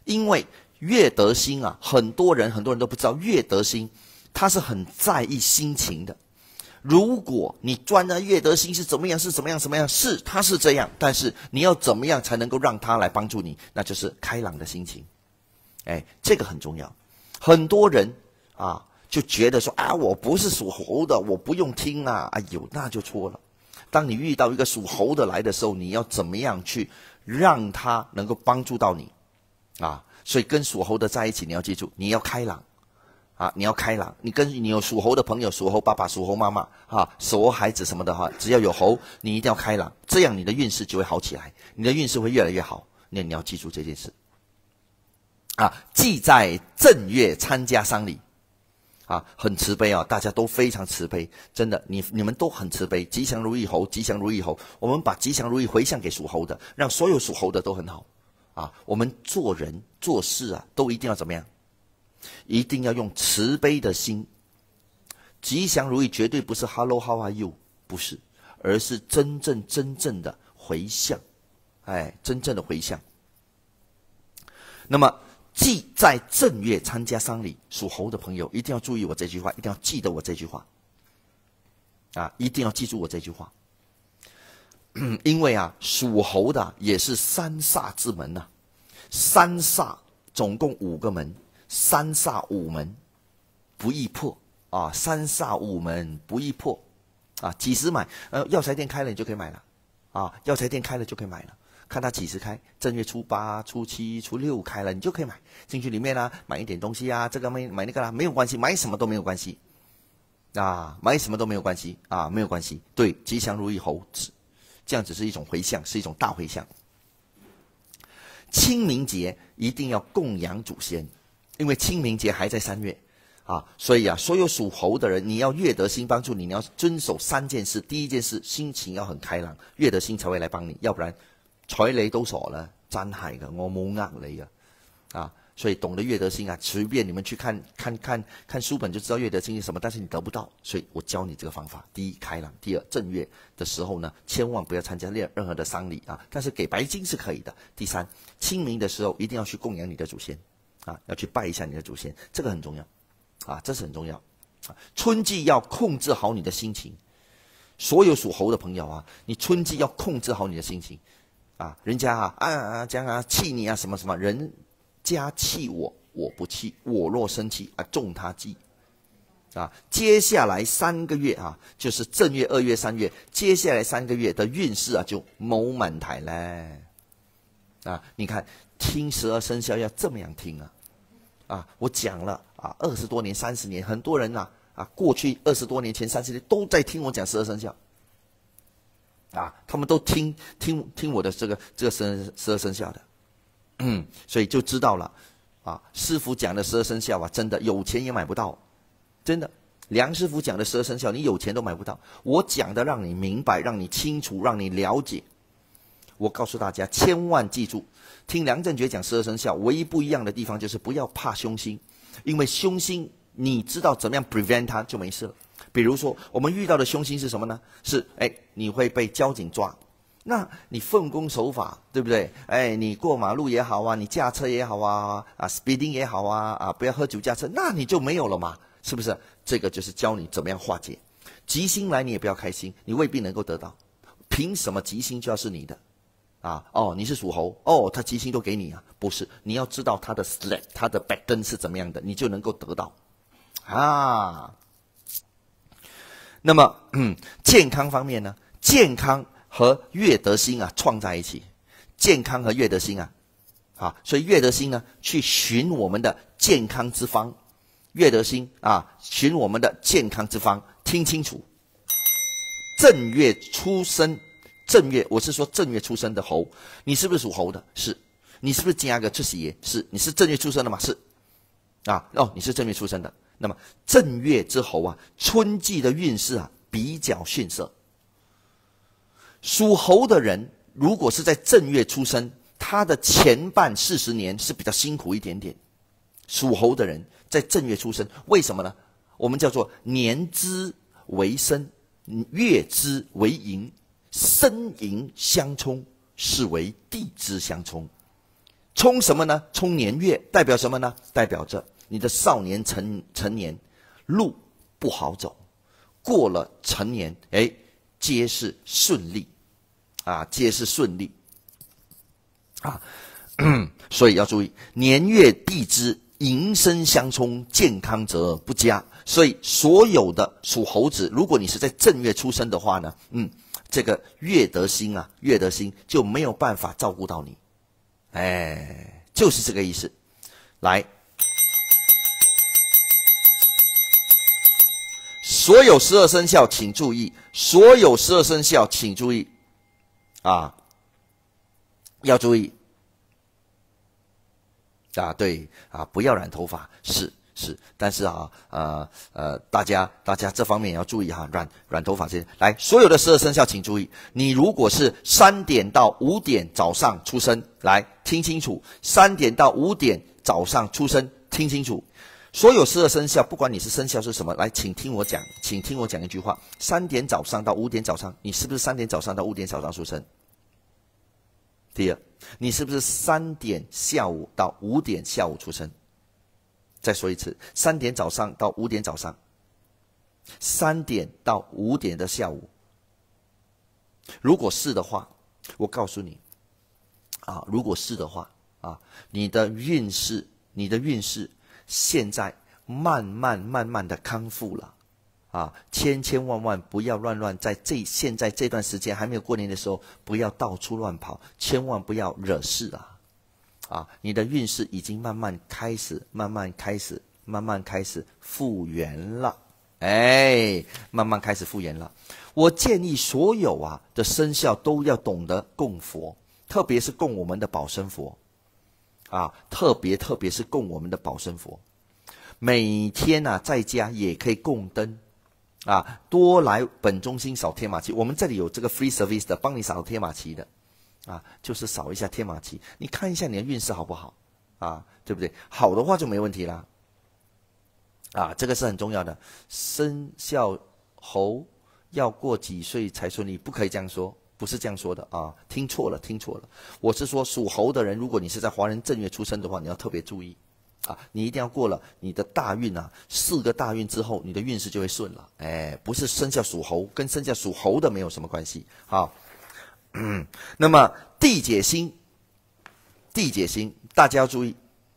因为月德星啊，很多人很多人都不知道，月德星他是很在意心情的。如果你钻的月德星是怎么样，是怎么样，怎么样，是他是这样，但是你要怎么样才能够让他来帮助你？那就是开朗的心情。哎，这个很重要。很多人啊就觉得说啊，我不是属猴的，我不用听啊。哎呦，那就错了。当你遇到一个属猴的来的时候，你要怎么样去让他能够帮助到你啊？所以跟属猴的在一起，你要记住，你要开朗。啊，你要开朗，你跟你有属猴的朋友，属猴爸爸、属猴妈妈，啊，属猴孩子什么的话，只要有猴，你一定要开朗，这样你的运势就会好起来，你的运势会越来越好。那你要记住这件事。啊，忌在正月参加丧礼，啊，很慈悲啊，大家都非常慈悲，真的，你你们都很慈悲，吉祥如意猴，吉祥如意猴，我们把吉祥如意回向给属猴的，让所有属猴的都很好。啊，我们做人做事啊，都一定要怎么样？一定要用慈悲的心，吉祥如意绝对不是 Hello how are you， 不是，而是真正真正的回向，哎，真正的回向。那么，忌在正月参加丧礼，属猴的朋友一定要注意我这句话，一定要记得我这句话，啊，一定要记住我这句话，嗯、因为啊，属猴的也是三煞之门呐、啊，三煞总共五个门。三煞五门不易破啊！三煞五门不易破啊！几时买？呃，药材店开了你就可以买了啊！药材店开了就可以买了，看他几时开，正月初八、初七、初六开了，你就可以买进去里面啊，买一点东西啊，这个买买那个啦，没有关系，买什么都没有关系啊，买什么都没有关系啊，没有关系。对，吉祥如意猴子，这样只是一种回向，是一种大回向。清明节一定要供养祖先。因为清明节还在三月，啊，所以啊，所有属猴的人，你要月德星帮助你，你要遵守三件事。第一件事，心情要很开朗，月德星才会来帮你，要不然，睬你都傻啦，真係噶，我冇呃你噶，啊，所以懂得月德星啊，随便你们去看看看看书本就知道月德星是什么，但是你得不到，所以我教你这个方法。第一，开朗；第二，正月的时候呢，千万不要参加任任何的丧礼啊，但是给白金是可以的。第三，清明的时候一定要去供养你的祖先。啊，要去拜一下你的祖先，这个很重要，啊，这是很重要。啊，春季要控制好你的心情，所有属猴的朋友啊，你春季要控制好你的心情，啊，人家啊啊啊这样啊气你啊什么什么，人家气我，我不气，我若生气啊中他计，啊，接下来三个月啊，就是正月、二月、三月，接下来三个月的运势啊就冇問題嘞，啊，你看听十二生肖要这么样听啊。啊，我讲了啊，二十多年、三十年，很多人呐、啊，啊，过去二十多年前、三十年都在听我讲十二生肖，啊，他们都听听听我的这个这个十十二生肖的，嗯，所以就知道了，啊，师傅讲的十二生肖啊，真的有钱也买不到，真的，梁师傅讲的十二生肖，你有钱都买不到，我讲的让你明白，让你清楚，让你了解。我告诉大家，千万记住，听梁振觉讲十二生肖，唯一不一样的地方就是不要怕凶星，因为凶星你知道怎么样 prevent 它就没事了。比如说，我们遇到的凶星是什么呢？是哎，你会被交警抓，那你奉公守法，对不对？哎，你过马路也好啊，你驾车也好啊，啊 speeding 也好啊，啊不要喝酒驾车，那你就没有了嘛，是不是？这个就是教你怎么样化解。吉星来你也不要开心，你未必能够得到，凭什么吉星就要是你的？啊哦，你是属猴哦，他吉星都给你啊？不是，你要知道他的 select， 他的 pattern 是怎么样的，你就能够得到啊。那么，嗯，健康方面呢？健康和月德星啊创在一起，健康和月德星啊，啊，所以月德星呢去寻我们的健康之方，月德星啊寻我们的健康之方，听清楚，正月出生。正月，我是说正月出生的猴，你是不是属猴的？是。你是不是加个出喜爷？是。你是正月出生的吗？是。啊，哦，你是正月出生的。那么正月之猴啊，春季的运势啊比较逊色。属猴的人，如果是在正月出生，他的前半四十年是比较辛苦一点点。属猴的人在正月出生，为什么呢？我们叫做年支为申，月支为寅。申寅相冲，是为地支相冲。 冲什么呢？冲年月，代表什么呢？代表着你的少年成成年路不好走，过了成年，哎，皆是顺利，啊，皆是顺利，啊，所以要注意年月地支寅申相冲，健康则不佳。所以所有的属猴子，如果你是在正月出生的话呢，嗯，这个月德星啊，月德星就没有办法照顾到你，哎，就是这个意思。来，所有十二生肖请注意，所有十二生肖请注意，啊，要注意。啊，对啊，不要染头发，是是，但是啊，呃呃，大家大家这方面也要注意哈，染染头发这些。来，所有的十二生肖请注意，你如果是三点到五点早上出生，来听清楚，三点到五点早上出生，听清楚。所有十二生肖，不管你是生肖是什么，来，请听我讲，请听我讲一句话：三点早上到五点早上，你是不是三点早上到五点早上出生？第二，你是不是三点下午到五点下午出生？再说一次，三点早上到五点早上，三点到五点的下午。如果是的话，我告诉你，啊，如果是的话，啊，你的运势，你的运势现在慢慢慢慢的康复了。啊，千千万万不要乱乱在这现在这段时间还没有过年的时候，不要到处乱跑，千万不要惹事啊！啊，你的运势已经慢慢开始，慢慢开始，慢慢开始复原了，哎，慢慢开始复原了。我建议所有啊的生肖都要懂得供佛，特别是供我们的保生佛，啊，特别特别是供我们的保生佛，每天啊在家也可以供灯。啊，多来本中心扫天马旗，我们这里有这个 free service 的，帮你扫天马旗的，啊，就是扫一下天马旗，你看一下你的运势好不好，啊，对不对？好的话就没问题啦，啊，这个是很重要的。生肖猴要过几岁才顺利？不可以这样说，不是这样说的啊，听错了，听错了。我是说属猴的人，如果你是在华人正月出生的话，你要特别注意。啊，你一定要过了你的大运啊，四个大运之后，你的运势就会顺了。哎，不是生肖属猴，跟生肖属猴的没有什么关系。好，嗯，那么地解星，地解星，大家要注意，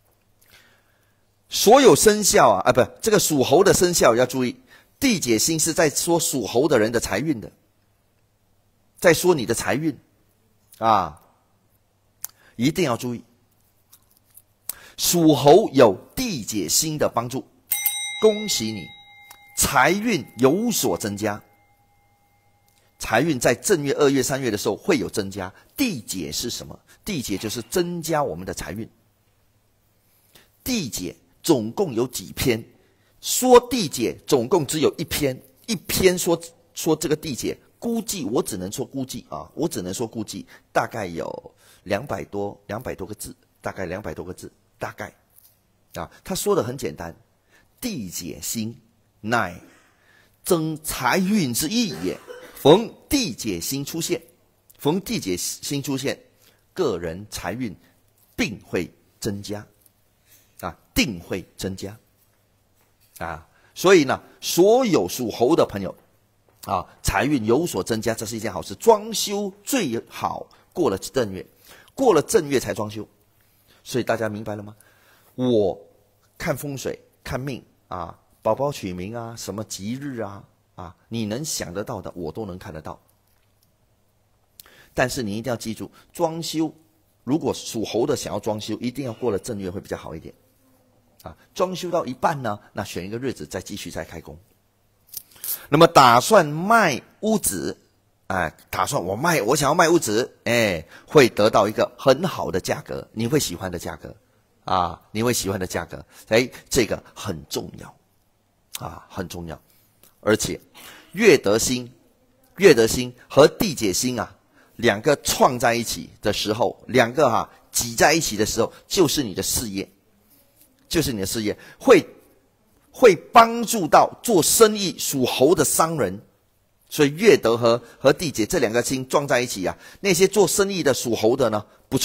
所有生肖啊，啊不，这个属猴的生肖要注意，地解星是在说属猴的人的财运的，在说你的财运，啊，一定要注意。属猴有地解星的帮助，恭喜你，财运有所增加。财运在正月、二月、三月的时候会有增加。地解是什么？地解就是增加我们的财运。地解总共有几篇？说地解总共只有一篇，一篇说说这个地解，估计我只能说估计啊，我只能说估计，大概有两百多两百多个字，大概两百多个字。大概，啊，他说的很简单，地解星，乃增财运之意也。逢地解星出现，逢地解星出现，个人财运定会增加，啊，定会增加，啊，所以呢，所有属猴的朋友，啊，财运有所增加，这是一件好事。装修最好过了正月，过了正月才装修。所以大家明白了吗？我看风水、看命啊，宝宝取名啊，什么吉日啊，啊，你能想得到的，我都能看得到。但是你一定要记住，装修，如果属猴的想要装修，一定要过了正月会比较好一点。啊，装修到一半呢，那选一个日子再继续再开工。那么打算卖屋子。哎，打算我卖，我想要卖屋子，哎，会得到一个很好的价格，你会喜欢的价格，啊，你会喜欢的价格，哎，这个很重要，啊，很重要，而且月德星，月德星和地解星啊，两个创在一起的时候，两个哈、啊、挤在一起的时候，就是你的事业，就是你的事业会会帮助到做生意属猴的商人。所以月德和和地解这两个星撞在一起啊，那些做生意的属猴的呢，不错，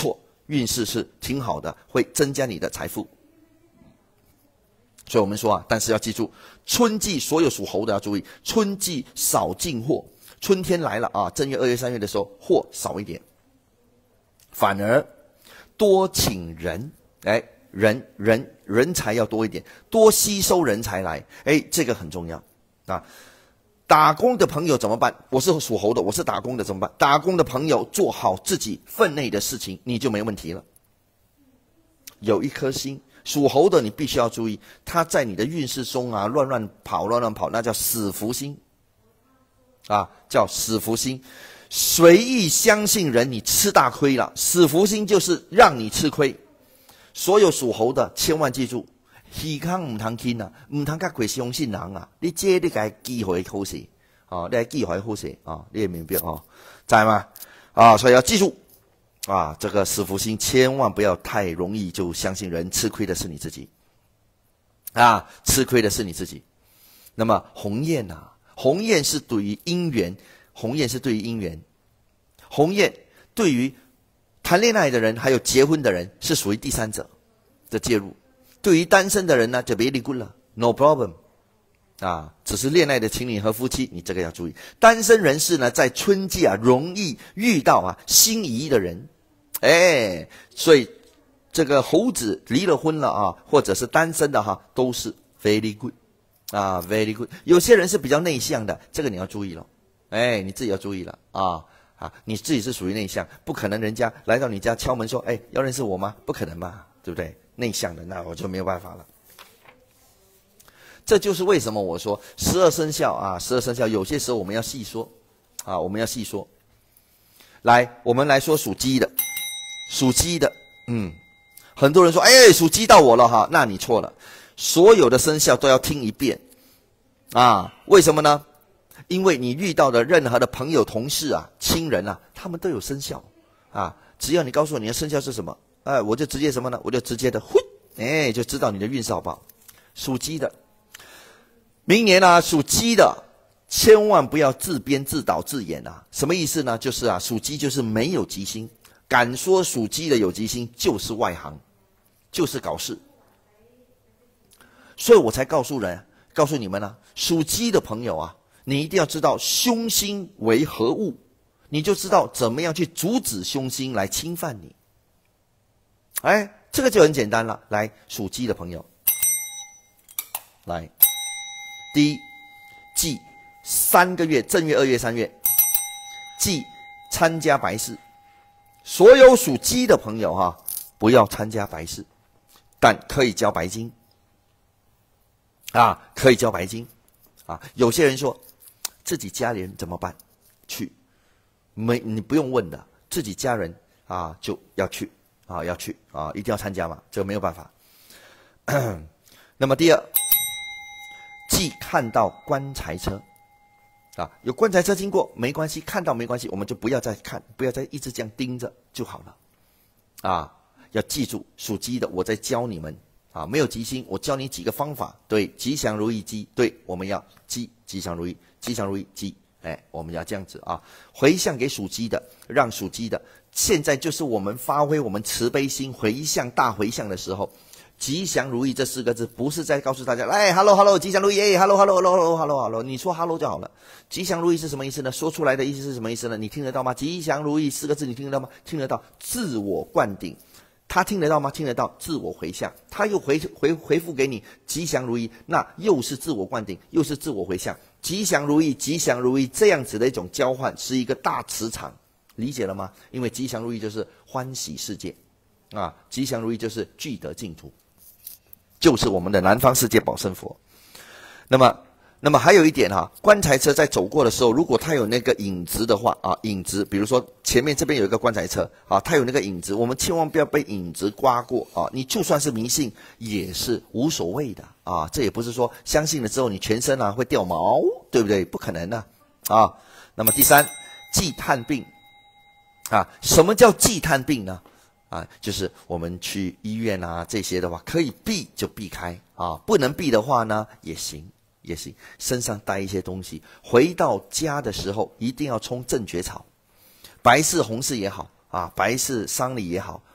运势是挺好的，会增加你的财富。所以我们说啊，但是要记住，春季所有属猴的要注意，春季少进货。春天来了啊，正月、二月、三月的时候，货少一点，反而多请人，哎，人人人才要多一点，多吸收人才来，哎，这个很重要啊。打工的朋友怎么办？我是属猴的，我是打工的怎么办？打工的朋友做好自己分内的事情，你就没问题了。有一颗心。属猴的你必须要注意，他在你的运势中啊乱乱跑乱乱跑，那叫死福星啊，叫死福星。随意相信人，你吃大亏了。死福星就是让你吃亏。所有属猴的千万记住，耳康唔通轻啊，唔通甲鬼相信人啊。你这你该忌讳好事啊，你该忌讳好事啊，你也明白啊，知吗？啊，所以要记住。啊，这个死福星千万不要太容易就相信人，吃亏的是你自己。啊，吃亏的是你自己。那么鸿雁啊，鸿雁是对于姻缘，鸿雁是对于姻缘，鸿雁对于谈恋爱的人还有结婚的人是属于第三者的介入。对于单身的人呢，就别离婚了 ，no problem。啊，只是恋爱的情侣和夫妻，你这个要注意。单身人士呢，在春季啊，容易遇到啊心仪的人。哎，所以这个猴子离了婚了啊，或者是单身的哈，都是 very good 啊 ，very good。有些人是比较内向的，这个你要注意了。哎，你自己要注意了啊啊，你自己是属于内向，不可能人家来到你家敲门说，哎，要认识我吗？不可能吧，对不对？内向的那我就没有办法了。这就是为什么我说十二生肖啊，十二生肖有些时候我们要细说啊，我们要细说。来，我们来说属鸡的。属鸡的，嗯，很多人说，哎，属鸡到我了哈，那你错了，所有的生肖都要听一遍啊。为什么呢？因为你遇到的任何的朋友、同事啊、亲人啊，他们都有生肖啊。只要你告诉我你的生肖是什么，哎，我就直接什么呢？我就直接的，呼，哎，就知道你的运势好不好。属鸡的，明年啊，属鸡的千万不要自编自导自演啊。什么意思呢？就是啊，属鸡就是没有吉星。敢说属鸡的有吉星就是外行，就是搞事，所以我才告诉人，告诉你们呢、啊，属鸡的朋友啊，你一定要知道凶星为何物，你就知道怎么样去阻止凶星来侵犯你。哎，这个就很简单了。来，属鸡的朋友，来，第一，忌三个月，正月、二月、三月，忌参加白事。所有属鸡的朋友哈、啊，不要参加白事，但可以交白金啊，可以交白金啊。有些人说自己家里人怎么办？去，没你不用问的，自己家人啊就要去啊，要去啊，一定要参加嘛，这个没有办法。那么第二，忌看到棺材车。啊，有棺材车经过没关系，看到没关系，我们就不要再看，不要再一直这样盯着就好了。啊，要记住，属鸡的，我在教你们啊，没有吉星，我教你几个方法。对，吉祥如意鸡，对，我们要鸡吉祥如意，吉祥如意鸡，哎，我们要这样子啊，回向给属鸡的，让属鸡的，现在就是我们发挥我们慈悲心，回向大回向的时候。吉祥如意这四个字不是在告诉大家，来 ，hello hello， 吉祥如意，哎 ，hello hello hello hello hello hello， 你说 hello 就好了。吉祥如意是什么意思呢？说出来的意思是什么意思呢？你听得到吗？吉祥如意四个字你听得到吗？听得到，自我灌顶。他听得到吗？听得到，自我回向，他又回回回复给你吉祥如意，那又是自我灌顶，又是自我回向，吉祥如意，吉祥如意，这样子的一种交换是一个大磁场，理解了吗？因为吉祥如意就是欢喜世界，啊，吉祥如意就是聚得净土。就是我们的南方世界保生佛。那么，那么还有一点哈、啊，棺材车在走过的时候，如果它有那个影子的话啊，影子，比如说前面这边有一个棺材车啊，它有那个影子，我们千万不要被影子刮过啊。你就算是迷信，也是无所谓的啊。这也不是说相信了之后你全身啊会掉毛，对不对？不可能的 啊, 啊。那么第三，忌探病啊。什么叫忌探病呢？啊，就是我们去医院啊，这些的话可以避就避开啊，不能避的话呢也行也行，身上带一些东西，回到家的时候一定要冲正觉草，白事红事也好啊，白事丧礼也好，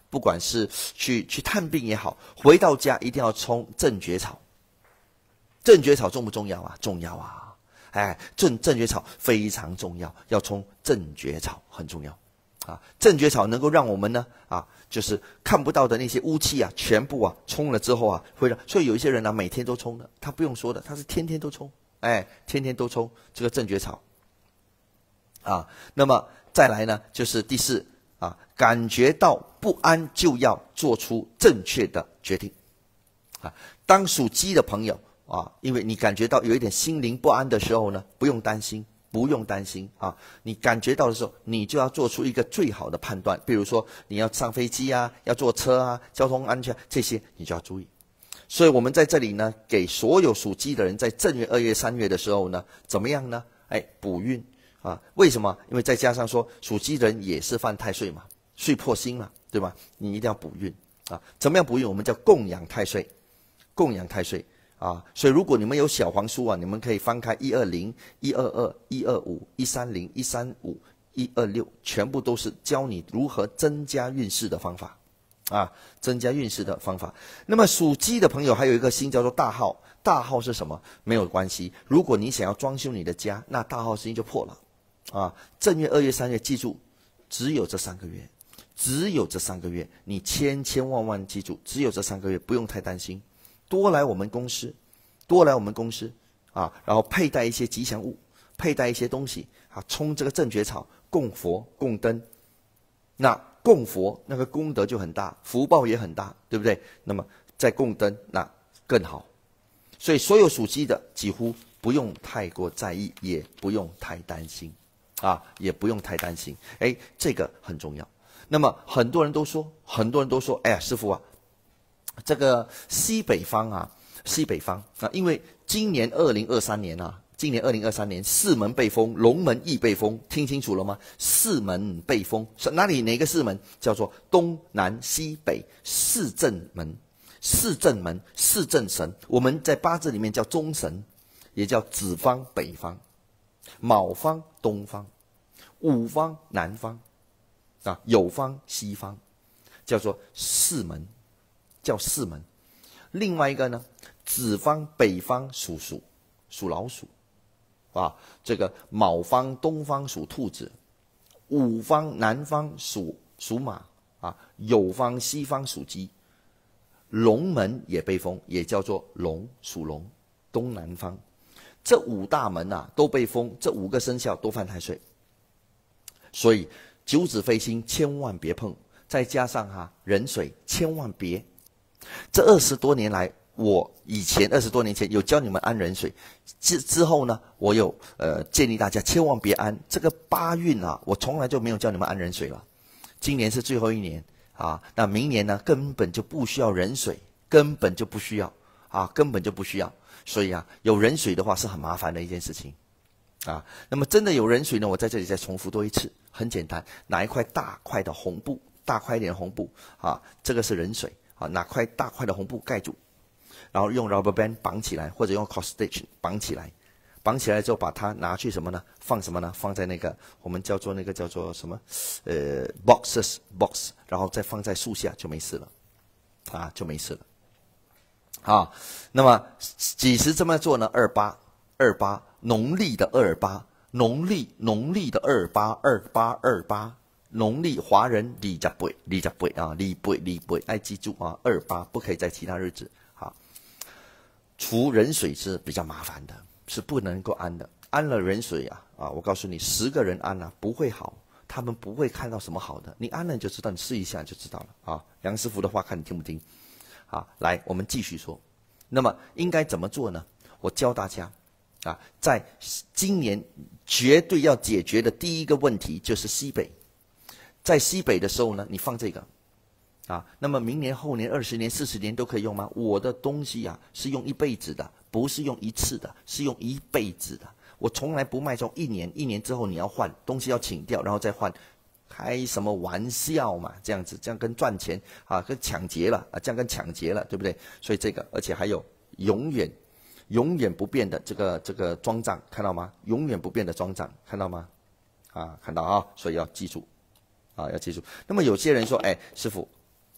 不管是去去探病也好，回到家一定要冲正觉草。正觉草重不重要啊？重要啊！哎，正正觉草非常重要，要冲正觉草很重要啊。正觉草能够让我们呢啊，就是看不到的那些污气啊，全部啊冲了之后啊，会让所以有一些人呢、啊、每天都冲的，他不用说的，他是天天都冲，哎，天天都冲这个正觉草啊。那么再来呢，就是第四啊，感觉到不安就要做出正确的决定啊。当属鸡的朋友。啊，因为你感觉到有一点心灵不安的时候呢，不用担心，不用担心啊！你感觉到的时候，你就要做出一个最好的判断。比如说，你要上飞机啊，要坐车啊，交通安全这些你就要注意。所以我们在这里呢，给所有属鸡的人，在正月、二月、三月的时候呢，怎么样呢？哎，补运啊！为什么？因为再加上说，属鸡的人也是犯太岁嘛，岁破星嘛，对吧？你一定要补运啊！怎么样补运？我们叫供养太岁，供养太岁。啊，所以如果你们有小黄书啊，你们可以翻开一二零、一二二、一二五、一三零、一三五、一二六，全部都是教你如何增加运势的方法，啊，增加运势的方法。那么属鸡的朋友还有一个星叫做大号，大号是什么？没有关系，如果你想要装修你的家，那大号星就破了，啊，正月、二月、三月，记住，只有这三个月，只有这三个月，你千千万万记住，只有这三个月，不用太担心。多来我们公司，多来我们公司啊，然后佩戴一些吉祥物，佩戴一些东西啊，冲这个正觉草，供佛供灯，那供佛那个功德就很大，福报也很大，对不对？那么再供灯那更好，所以所有属鸡的几乎不用太过在意，也不用太担心啊，也不用太担心，哎，这个很重要。那么很多人都说，很多人都说，哎呀，师父啊。这个西北方啊，西北方啊，因为今年二零二三年啊，今年二零二三年四门被封，龙门亦被封，听清楚了吗？四门被封，是哪里哪个四门？叫做东南西北四正门，四正门四正神，我们在八字里面叫中神，也叫子方北方，卯方东方，午方南方，啊，酉方西方，叫做四门。叫四门，另外一个呢，子方北方属鼠，属老鼠，啊，这个卯方东方属兔子，午方南方属属马，啊，酉方西方属鸡，龙门也被封，也叫做龙，属龙，东南方，这五大门啊都被封，这五个生肖都犯太岁，所以九子飞星千万别碰，再加上哈、啊、壬水千万别。这二十多年来，我以前二十多年前有教你们安壬水，之之后呢，我有呃建议大家千万别安这个八运啊，我从来就没有教你们安壬水了。今年是最后一年啊，那明年呢根本就不需要壬水，根本就不需要啊，根本就不需要。所以啊，有壬水的话是很麻烦的一件事情啊。那么真的有壬水呢，我在这里再重复多一次，很简单，拿一块大块的红布，大块一点的红布啊，这个是壬水。啊，拿块大块的红布盖住，然后用 rubber band 绑起来，或者用 cross stitch 绑起来，绑起来之后把它拿去什么呢？放什么呢？放在那个我们叫做那个叫做什么？呃 boxes box， 然后再放在树下就没事了，啊，就没事了。啊，那么几时这么做呢？二八二八，农历的二八，农历农历的二八二八二八。农历华人二十八，二十八啊，二八二八，爱记住啊，二八不可以在其他日子啊。除壬水是比较麻烦的，是不能够安的。安了壬水啊啊，我告诉你，十个人安啊不会好，他们不会看到什么好的。你安了你就知道，你试一下就知道了啊。梁师傅的话看你听不听啊？来，我们继续说。那么应该怎么做呢？我教大家啊，在今年绝对要解决的第一个问题就是西北。在西北的时候呢，你放这个，啊，那么明年、后年、二十年、四十年都可以用吗？我的东西啊是用一辈子的，不是用一次的，是用一辈子的。我从来不卖这种一年，一年之后你要换东西要请掉，然后再换，开什么玩笑嘛？这样子，这样跟赚钱啊，跟抢劫了啊，这样跟抢劫了，对不对？所以这个，而且还有永远、永远不变的这个这个庄账，看到吗？永远不变的庄账，看到吗？啊，看到啊，所以要记住。啊，要记住。那么有些人说，哎，师父，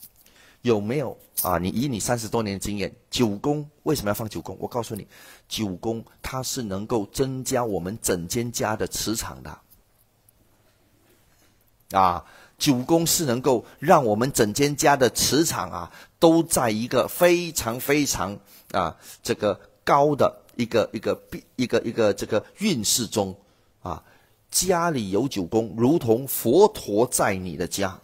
有没有啊？你以你三十多年的经验，九宫为什么要放九宫？我告诉你，九宫它是能够增加我们整间家的磁场的。啊，九宫是能够让我们整间家的磁场啊，都在一个非常非常啊这个高的一个一个一个一个这个运势中啊。家里有九宫，如同佛陀在你的家。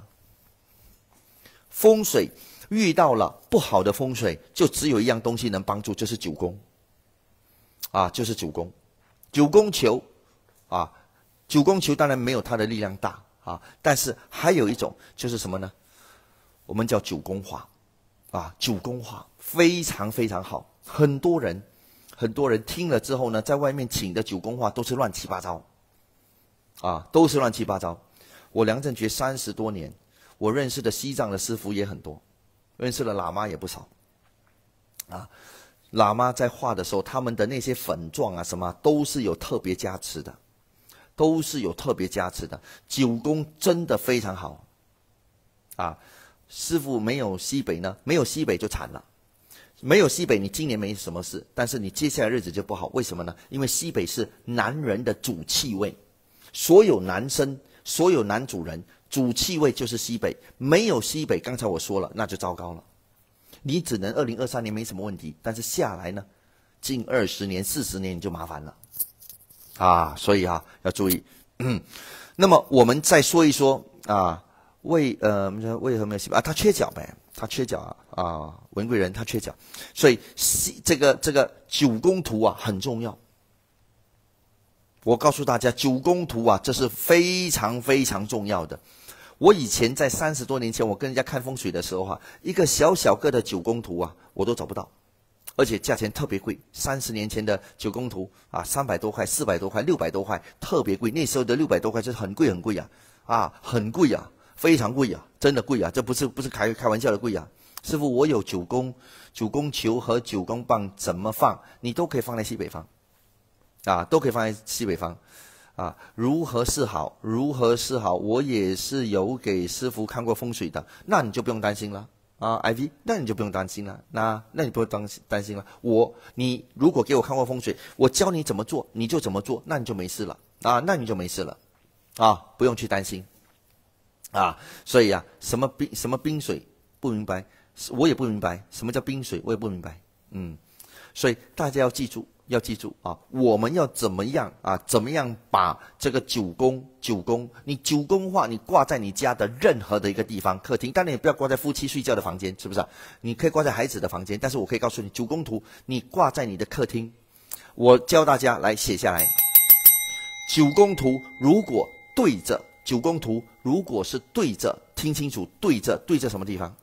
风水遇到了不好的风水，就只有一样东西能帮助，就是九宫。啊，就是九宫，九宫球，啊，九宫球当然没有它的力量大啊，但是还有一种就是什么呢？我们叫九宫化，啊，九宫化非常非常好，很多人很多人听了之后呢，在外面请的九宫化都是乱七八糟。啊，都是乱七八糟。我梁振觉三十多年，我认识的西藏的师傅也很多，认识的喇嘛也不少。啊，喇嘛在画的时候，他们的那些粉状啊什么，都是有特别加持的，都是有特别加持的。九宫真的非常好。啊，师傅没有西北呢，没有西北就惨了。没有西北，你今年没什么事，但是你接下来日子就不好。为什么呢？因为西北是男人的主气位。所有男生，所有男主人，主气位就是西北。没有西北，刚才我说了，那就糟糕了。你只能二零二三年没什么问题，但是下来呢，近二十年、四十年你就麻烦了。啊，所以啊，要注意。嗯，那么我们再说一说啊，为呃，为何没有西北啊？他缺角呗，他缺角啊啊，文贵人他缺角，所以西这个这个九宫图啊很重要。我告诉大家，九宫图啊，这是非常非常重要的。我以前在三十多年前，我跟人家看风水的时候啊，一个小小个的九宫图啊，我都找不到，而且价钱特别贵。三十年前的九宫图啊，三百多块、四百多块、六百多块，特别贵。那时候的六百多块是很贵很贵啊，啊，很贵啊，非常贵啊，真的贵啊，这不是不是开开玩笑的贵啊。师傅，我有九宫九宫球和九宫棒，怎么放？你都可以放在西北方。啊，都可以放在西北方，啊，如何是好？如何是好？我也是有给师傅看过风水的，那你就不用担心了啊 ，I V， 那你就不用担心了，那那你不用担担心了。我，你如果给我看过风水，我教你怎么做，你就怎么做，那你就没事了啊，那你就没事了，啊，不用去担心，啊，所以啊，什么冰什么冰水不明白，我也不明白，什么叫冰水我也不明白，嗯，所以大家要记住。要记住啊，我们要怎么样啊？怎么样把这个九宫九宫，你九宫化，你挂在你家的任何的一个地方，客厅，当然也不要挂在夫妻睡觉的房间，是不是、啊？你可以挂在孩子的房间，但是我可以告诉你，九宫图你挂在你的客厅。我教大家来写下来，九宫图如果对着九宫图，如果是对着，听清楚，对着对着什么地方？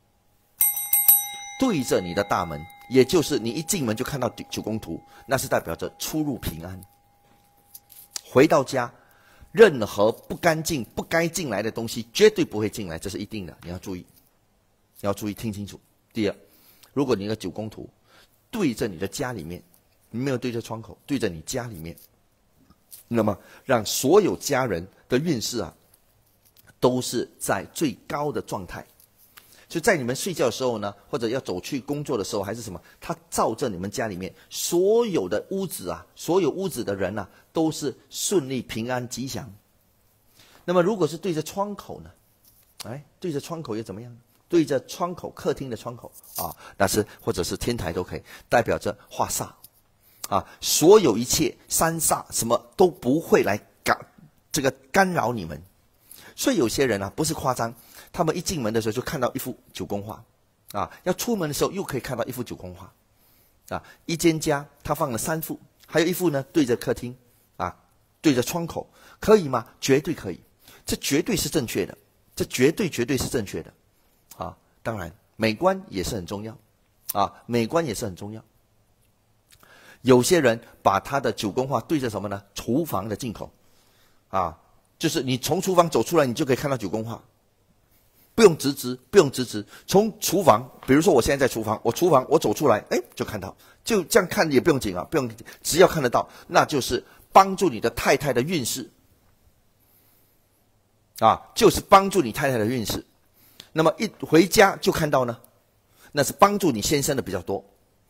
对着你的大门。也就是你一进门就看到九宫图，那是代表着出入平安。回到家，任何不干净、不该进来的东西绝对不会进来，这是一定的，你要注意，你要注意听清楚。第二，如果你的九宫图对着你的家里面，你没有对着窗口，对着你家里面，那么让所有家人的运势啊，都是在最高的状态。就在你们睡觉的时候呢，或者要走去工作的时候，还是什么，它照着你们家里面所有的屋子啊，所有屋子的人啊，都是顺利、平安、吉祥。那么如果是对着窗口呢？哎，对着窗口又怎么样？对着窗口，客厅的窗口啊，那是或者是天台都可以，代表着化煞啊，所有一切三煞什么都不会来干这个干扰你们。所以有些人啊，不是夸张。他们一进门的时候就看到一幅九宫画，啊，要出门的时候又可以看到一幅九宫画，啊，一间家他放了三幅，还有一幅呢对着客厅，啊，对着窗口，可以吗？绝对可以，这绝对是正确的，这绝对绝对是正确的，啊，当然美观也是很重要，啊，美观也是很重要。有些人把他的九宫画对着什么呢？厨房的进口，啊，就是你从厨房走出来，你就可以看到九宫画。不用直直，不用直直，从厨房，比如说我现在在厨房，我厨房我走出来，哎，就看到，就这样看也不用紧啊，不用，只要看得到，那就是帮助你的太太的运势，啊，就是帮助你太太的运势。 那么一回家就看到呢，那是帮助你先生的比较多。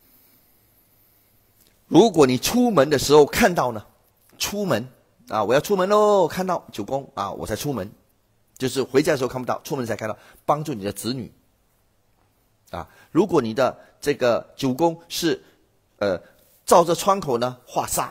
如果你出门的时候看到呢，出门啊，我要出门喽，看到九宫啊，我才出门，就是回家的时候看不到，出门才看到，帮助你的子女。啊，如果你的这个九宫是呃照着窗口呢画煞，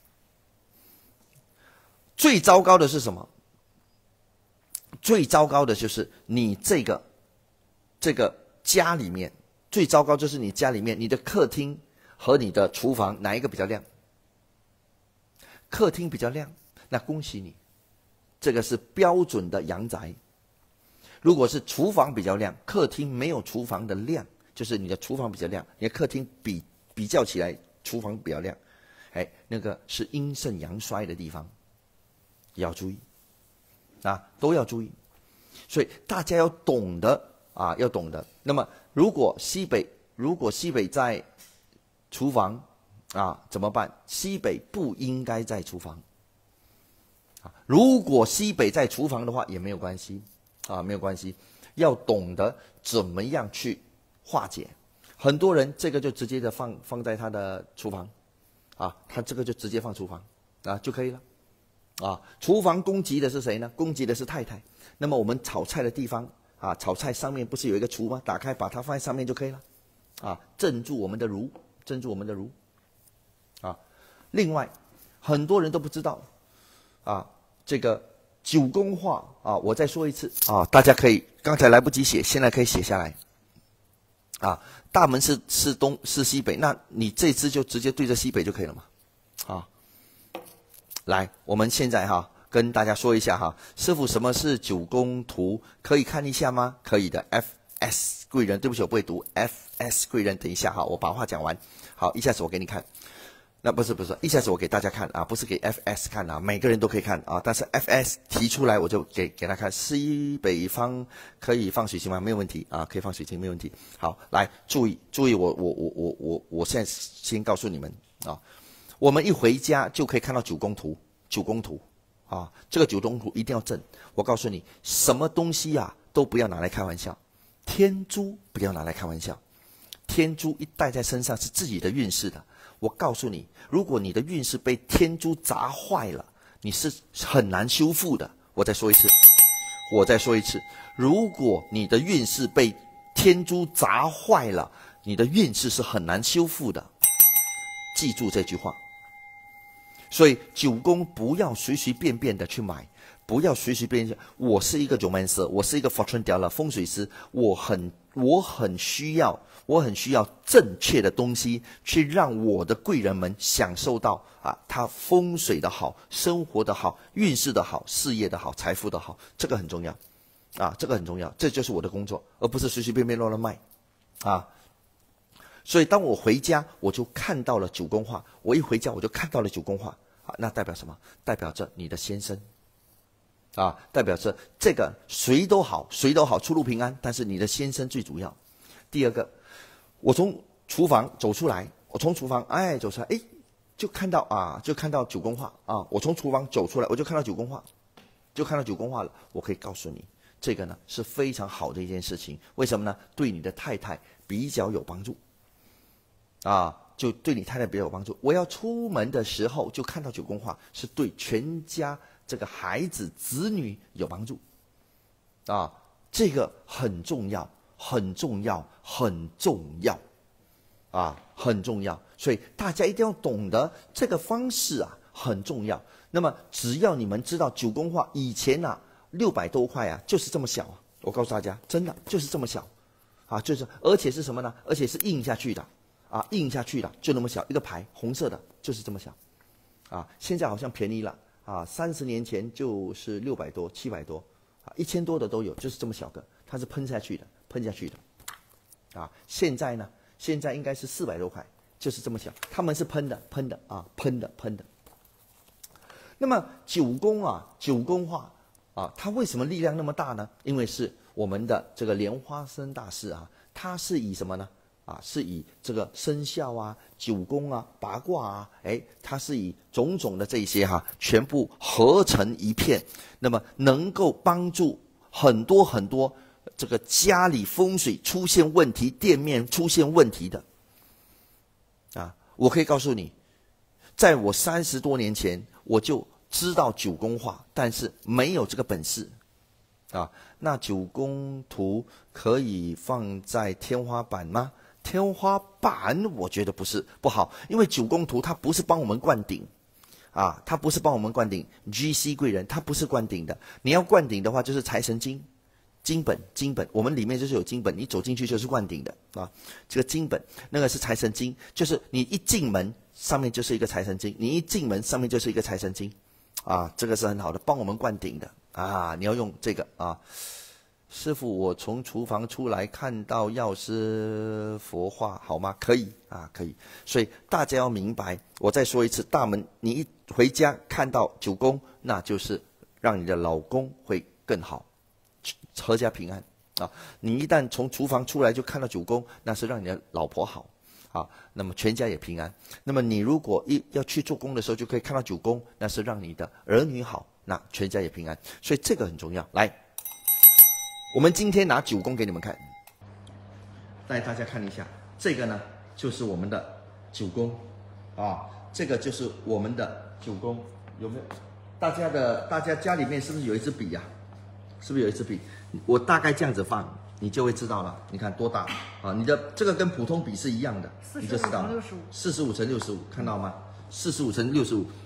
最糟糕的是什么？最糟糕的就是你这个这个家里面，最糟糕就是你家里面你的客厅和你的厨房哪一个比较亮？客厅比较亮，那恭喜你，这个是标准的阳宅。如果是厨房比较亮，客厅没有厨房的亮，就是你的厨房比较亮，你的客厅比比较起来厨房比较亮，哎，那个是阴盛阳衰的地方，也要注意啊，都要注意。所以大家要懂得啊，要懂得。那么如果西北，如果西北在厨房啊，怎么办？西北不应该在厨房啊。如果西北在厨房的话，也没有关系。啊，没有关系，要懂得怎么样去化解。很多人这个就直接的放放在他的厨房，啊，他这个就直接放厨房啊就可以了。啊，厨房攻击的是谁呢？攻击的是太太。那么我们炒菜的地方啊，炒菜上面不是有一个厨吗？打开把它放在上面就可以了。啊，镇住我们的炉，镇住我们的炉。啊，另外很多人都不知道，啊，这个。九宫化啊，我再说一次啊，大家可以刚才来不及写，现在可以写下来。啊，大门是是东是西北，那你这支就直接对着西北就可以了嘛。啊，来，我们现在哈跟大家说一下哈，师父什么是九宫图？可以看一下吗？可以的 ，F S 贵人，对不起我不会读 F S 贵人，等一下哈，我把话讲完。好，一下子我给你看。那不是不是，一下子我给大家看啊，不是给 F S 看啊，每个人都可以看啊。但是 F S 提出来，我就给给他看。西北方可以放水晶吗？没有问题啊，可以放水晶，没有问题。好，来注意注意我，我我我我我现在先告诉你们啊，我们一回家就可以看到九宫图，九宫图啊，这个九宫图一定要正。我告诉你，什么东西啊都不要拿来开玩笑，天珠不要拿来开玩笑，天珠一戴在身上是自己的运势的。我告诉你，如果你的运势被天珠砸坏了，你是很难修复的。我再说一次，我再说一次，如果你的运势被天珠砸坏了，你的运势是很难修复的。记住这句话。所以九宫不要随随便便的去买，不要随随便便。我是一个九门师，我是一个 fortune teller 风水师，我很我很需要。我很需要正确的东西，去让我的贵人们享受到啊，他风水的好，生活的好，运势的好，事业的好，财富的好，这个很重要，啊，这个很重要，这就是我的工作，而不是随随便便乱乱卖，啊。所以当我回家，我就看到了九宫化，我一回家我就看到了九宫化，啊，那代表什么？代表着你的先生，啊，代表着这个谁都好，谁都好，出入平安，但是你的先生最主要。第二个。我从厨房走出来，我从厨房哎走出来，哎，就看到啊，就看到九宫化啊。我从厨房走出来，我就看到九宫化，就看到九宫化了。我可以告诉你，这个呢是非常好的一件事情。为什么呢？对你的太太比较有帮助，啊，就对你太太比较有帮助。我要出门的时候就看到九宫化，是对全家这个孩子子女有帮助，啊，这个很重要。很重要，很重要，啊，很重要。所以大家一定要懂得这个方式啊，很重要。那么只要你们知道九宫化，以前啊六百多块啊，就是这么小啊。我告诉大家，真的就是这么小，啊，就是而且是什么呢？而且是印下去的，啊，印下去的就那么小一个牌，红色的，就是这么小，啊，现在好像便宜了，啊，三十年前就是六百多、七百多，啊，一千多的都有，就是这么小个，它是喷下去的。喷下去的，啊，现在呢？现在应该是四百多块，就是这么小。他们是喷的，喷的啊，喷的，喷的。那么九宫啊，九宫化啊，它为什么力量那么大呢？因为是我们的这个莲花生大师啊，他是以什么呢？啊，是以这个生肖啊、九宫啊、八卦啊，哎，它是以种种的这些哈、啊，全部合成一片，那么能够帮助很多很多。 这个家里风水出现问题，店面出现问题的，啊，我可以告诉你，在我三十多年前我就知道九宫画，但是没有这个本事，啊，那九宫图可以放在天花板吗？天花板我觉得不是不好，因为九宫图它不是帮我们灌顶。啊，它不是帮我们灌顶 ，G C 贵人，它不是灌顶的。你要灌顶的话，就是财神经，金本，金本，我们里面就是有金本，你走进去就是灌顶的啊。这个金本，那个是财神经，就是你一进门上面就是一个财神经，你一进门上面就是一个财神经，啊，这个是很好的，帮我们灌顶的啊。你要用这个啊。师父，我从厨房出来看到药师佛画，好吗？可以啊，可以。所以大家要明白，我再说一次，大门你一回家看到九宫，那就是让你的老公会更好，阖家平安啊。你一旦从厨房出来就看到九宫，那是让你的老婆好啊，那么全家也平安。那么你如果一要去做工的时候，就可以看到九宫，那是让你的儿女好，那全家也平安。所以这个很重要。来。我们今天拿九宫给你们看，带大家看一下，这个呢就是我们的九宫，啊，这个就是我们的九宫，有没有？大家的大家家里面是不是有一支笔呀、啊？是不是有一支笔？我大概这样子放，你就会知道了。你看多大啊？你的这个跟普通笔是一样的，你就知道了。四十五乘六十五，看到吗？四十五乘六十五。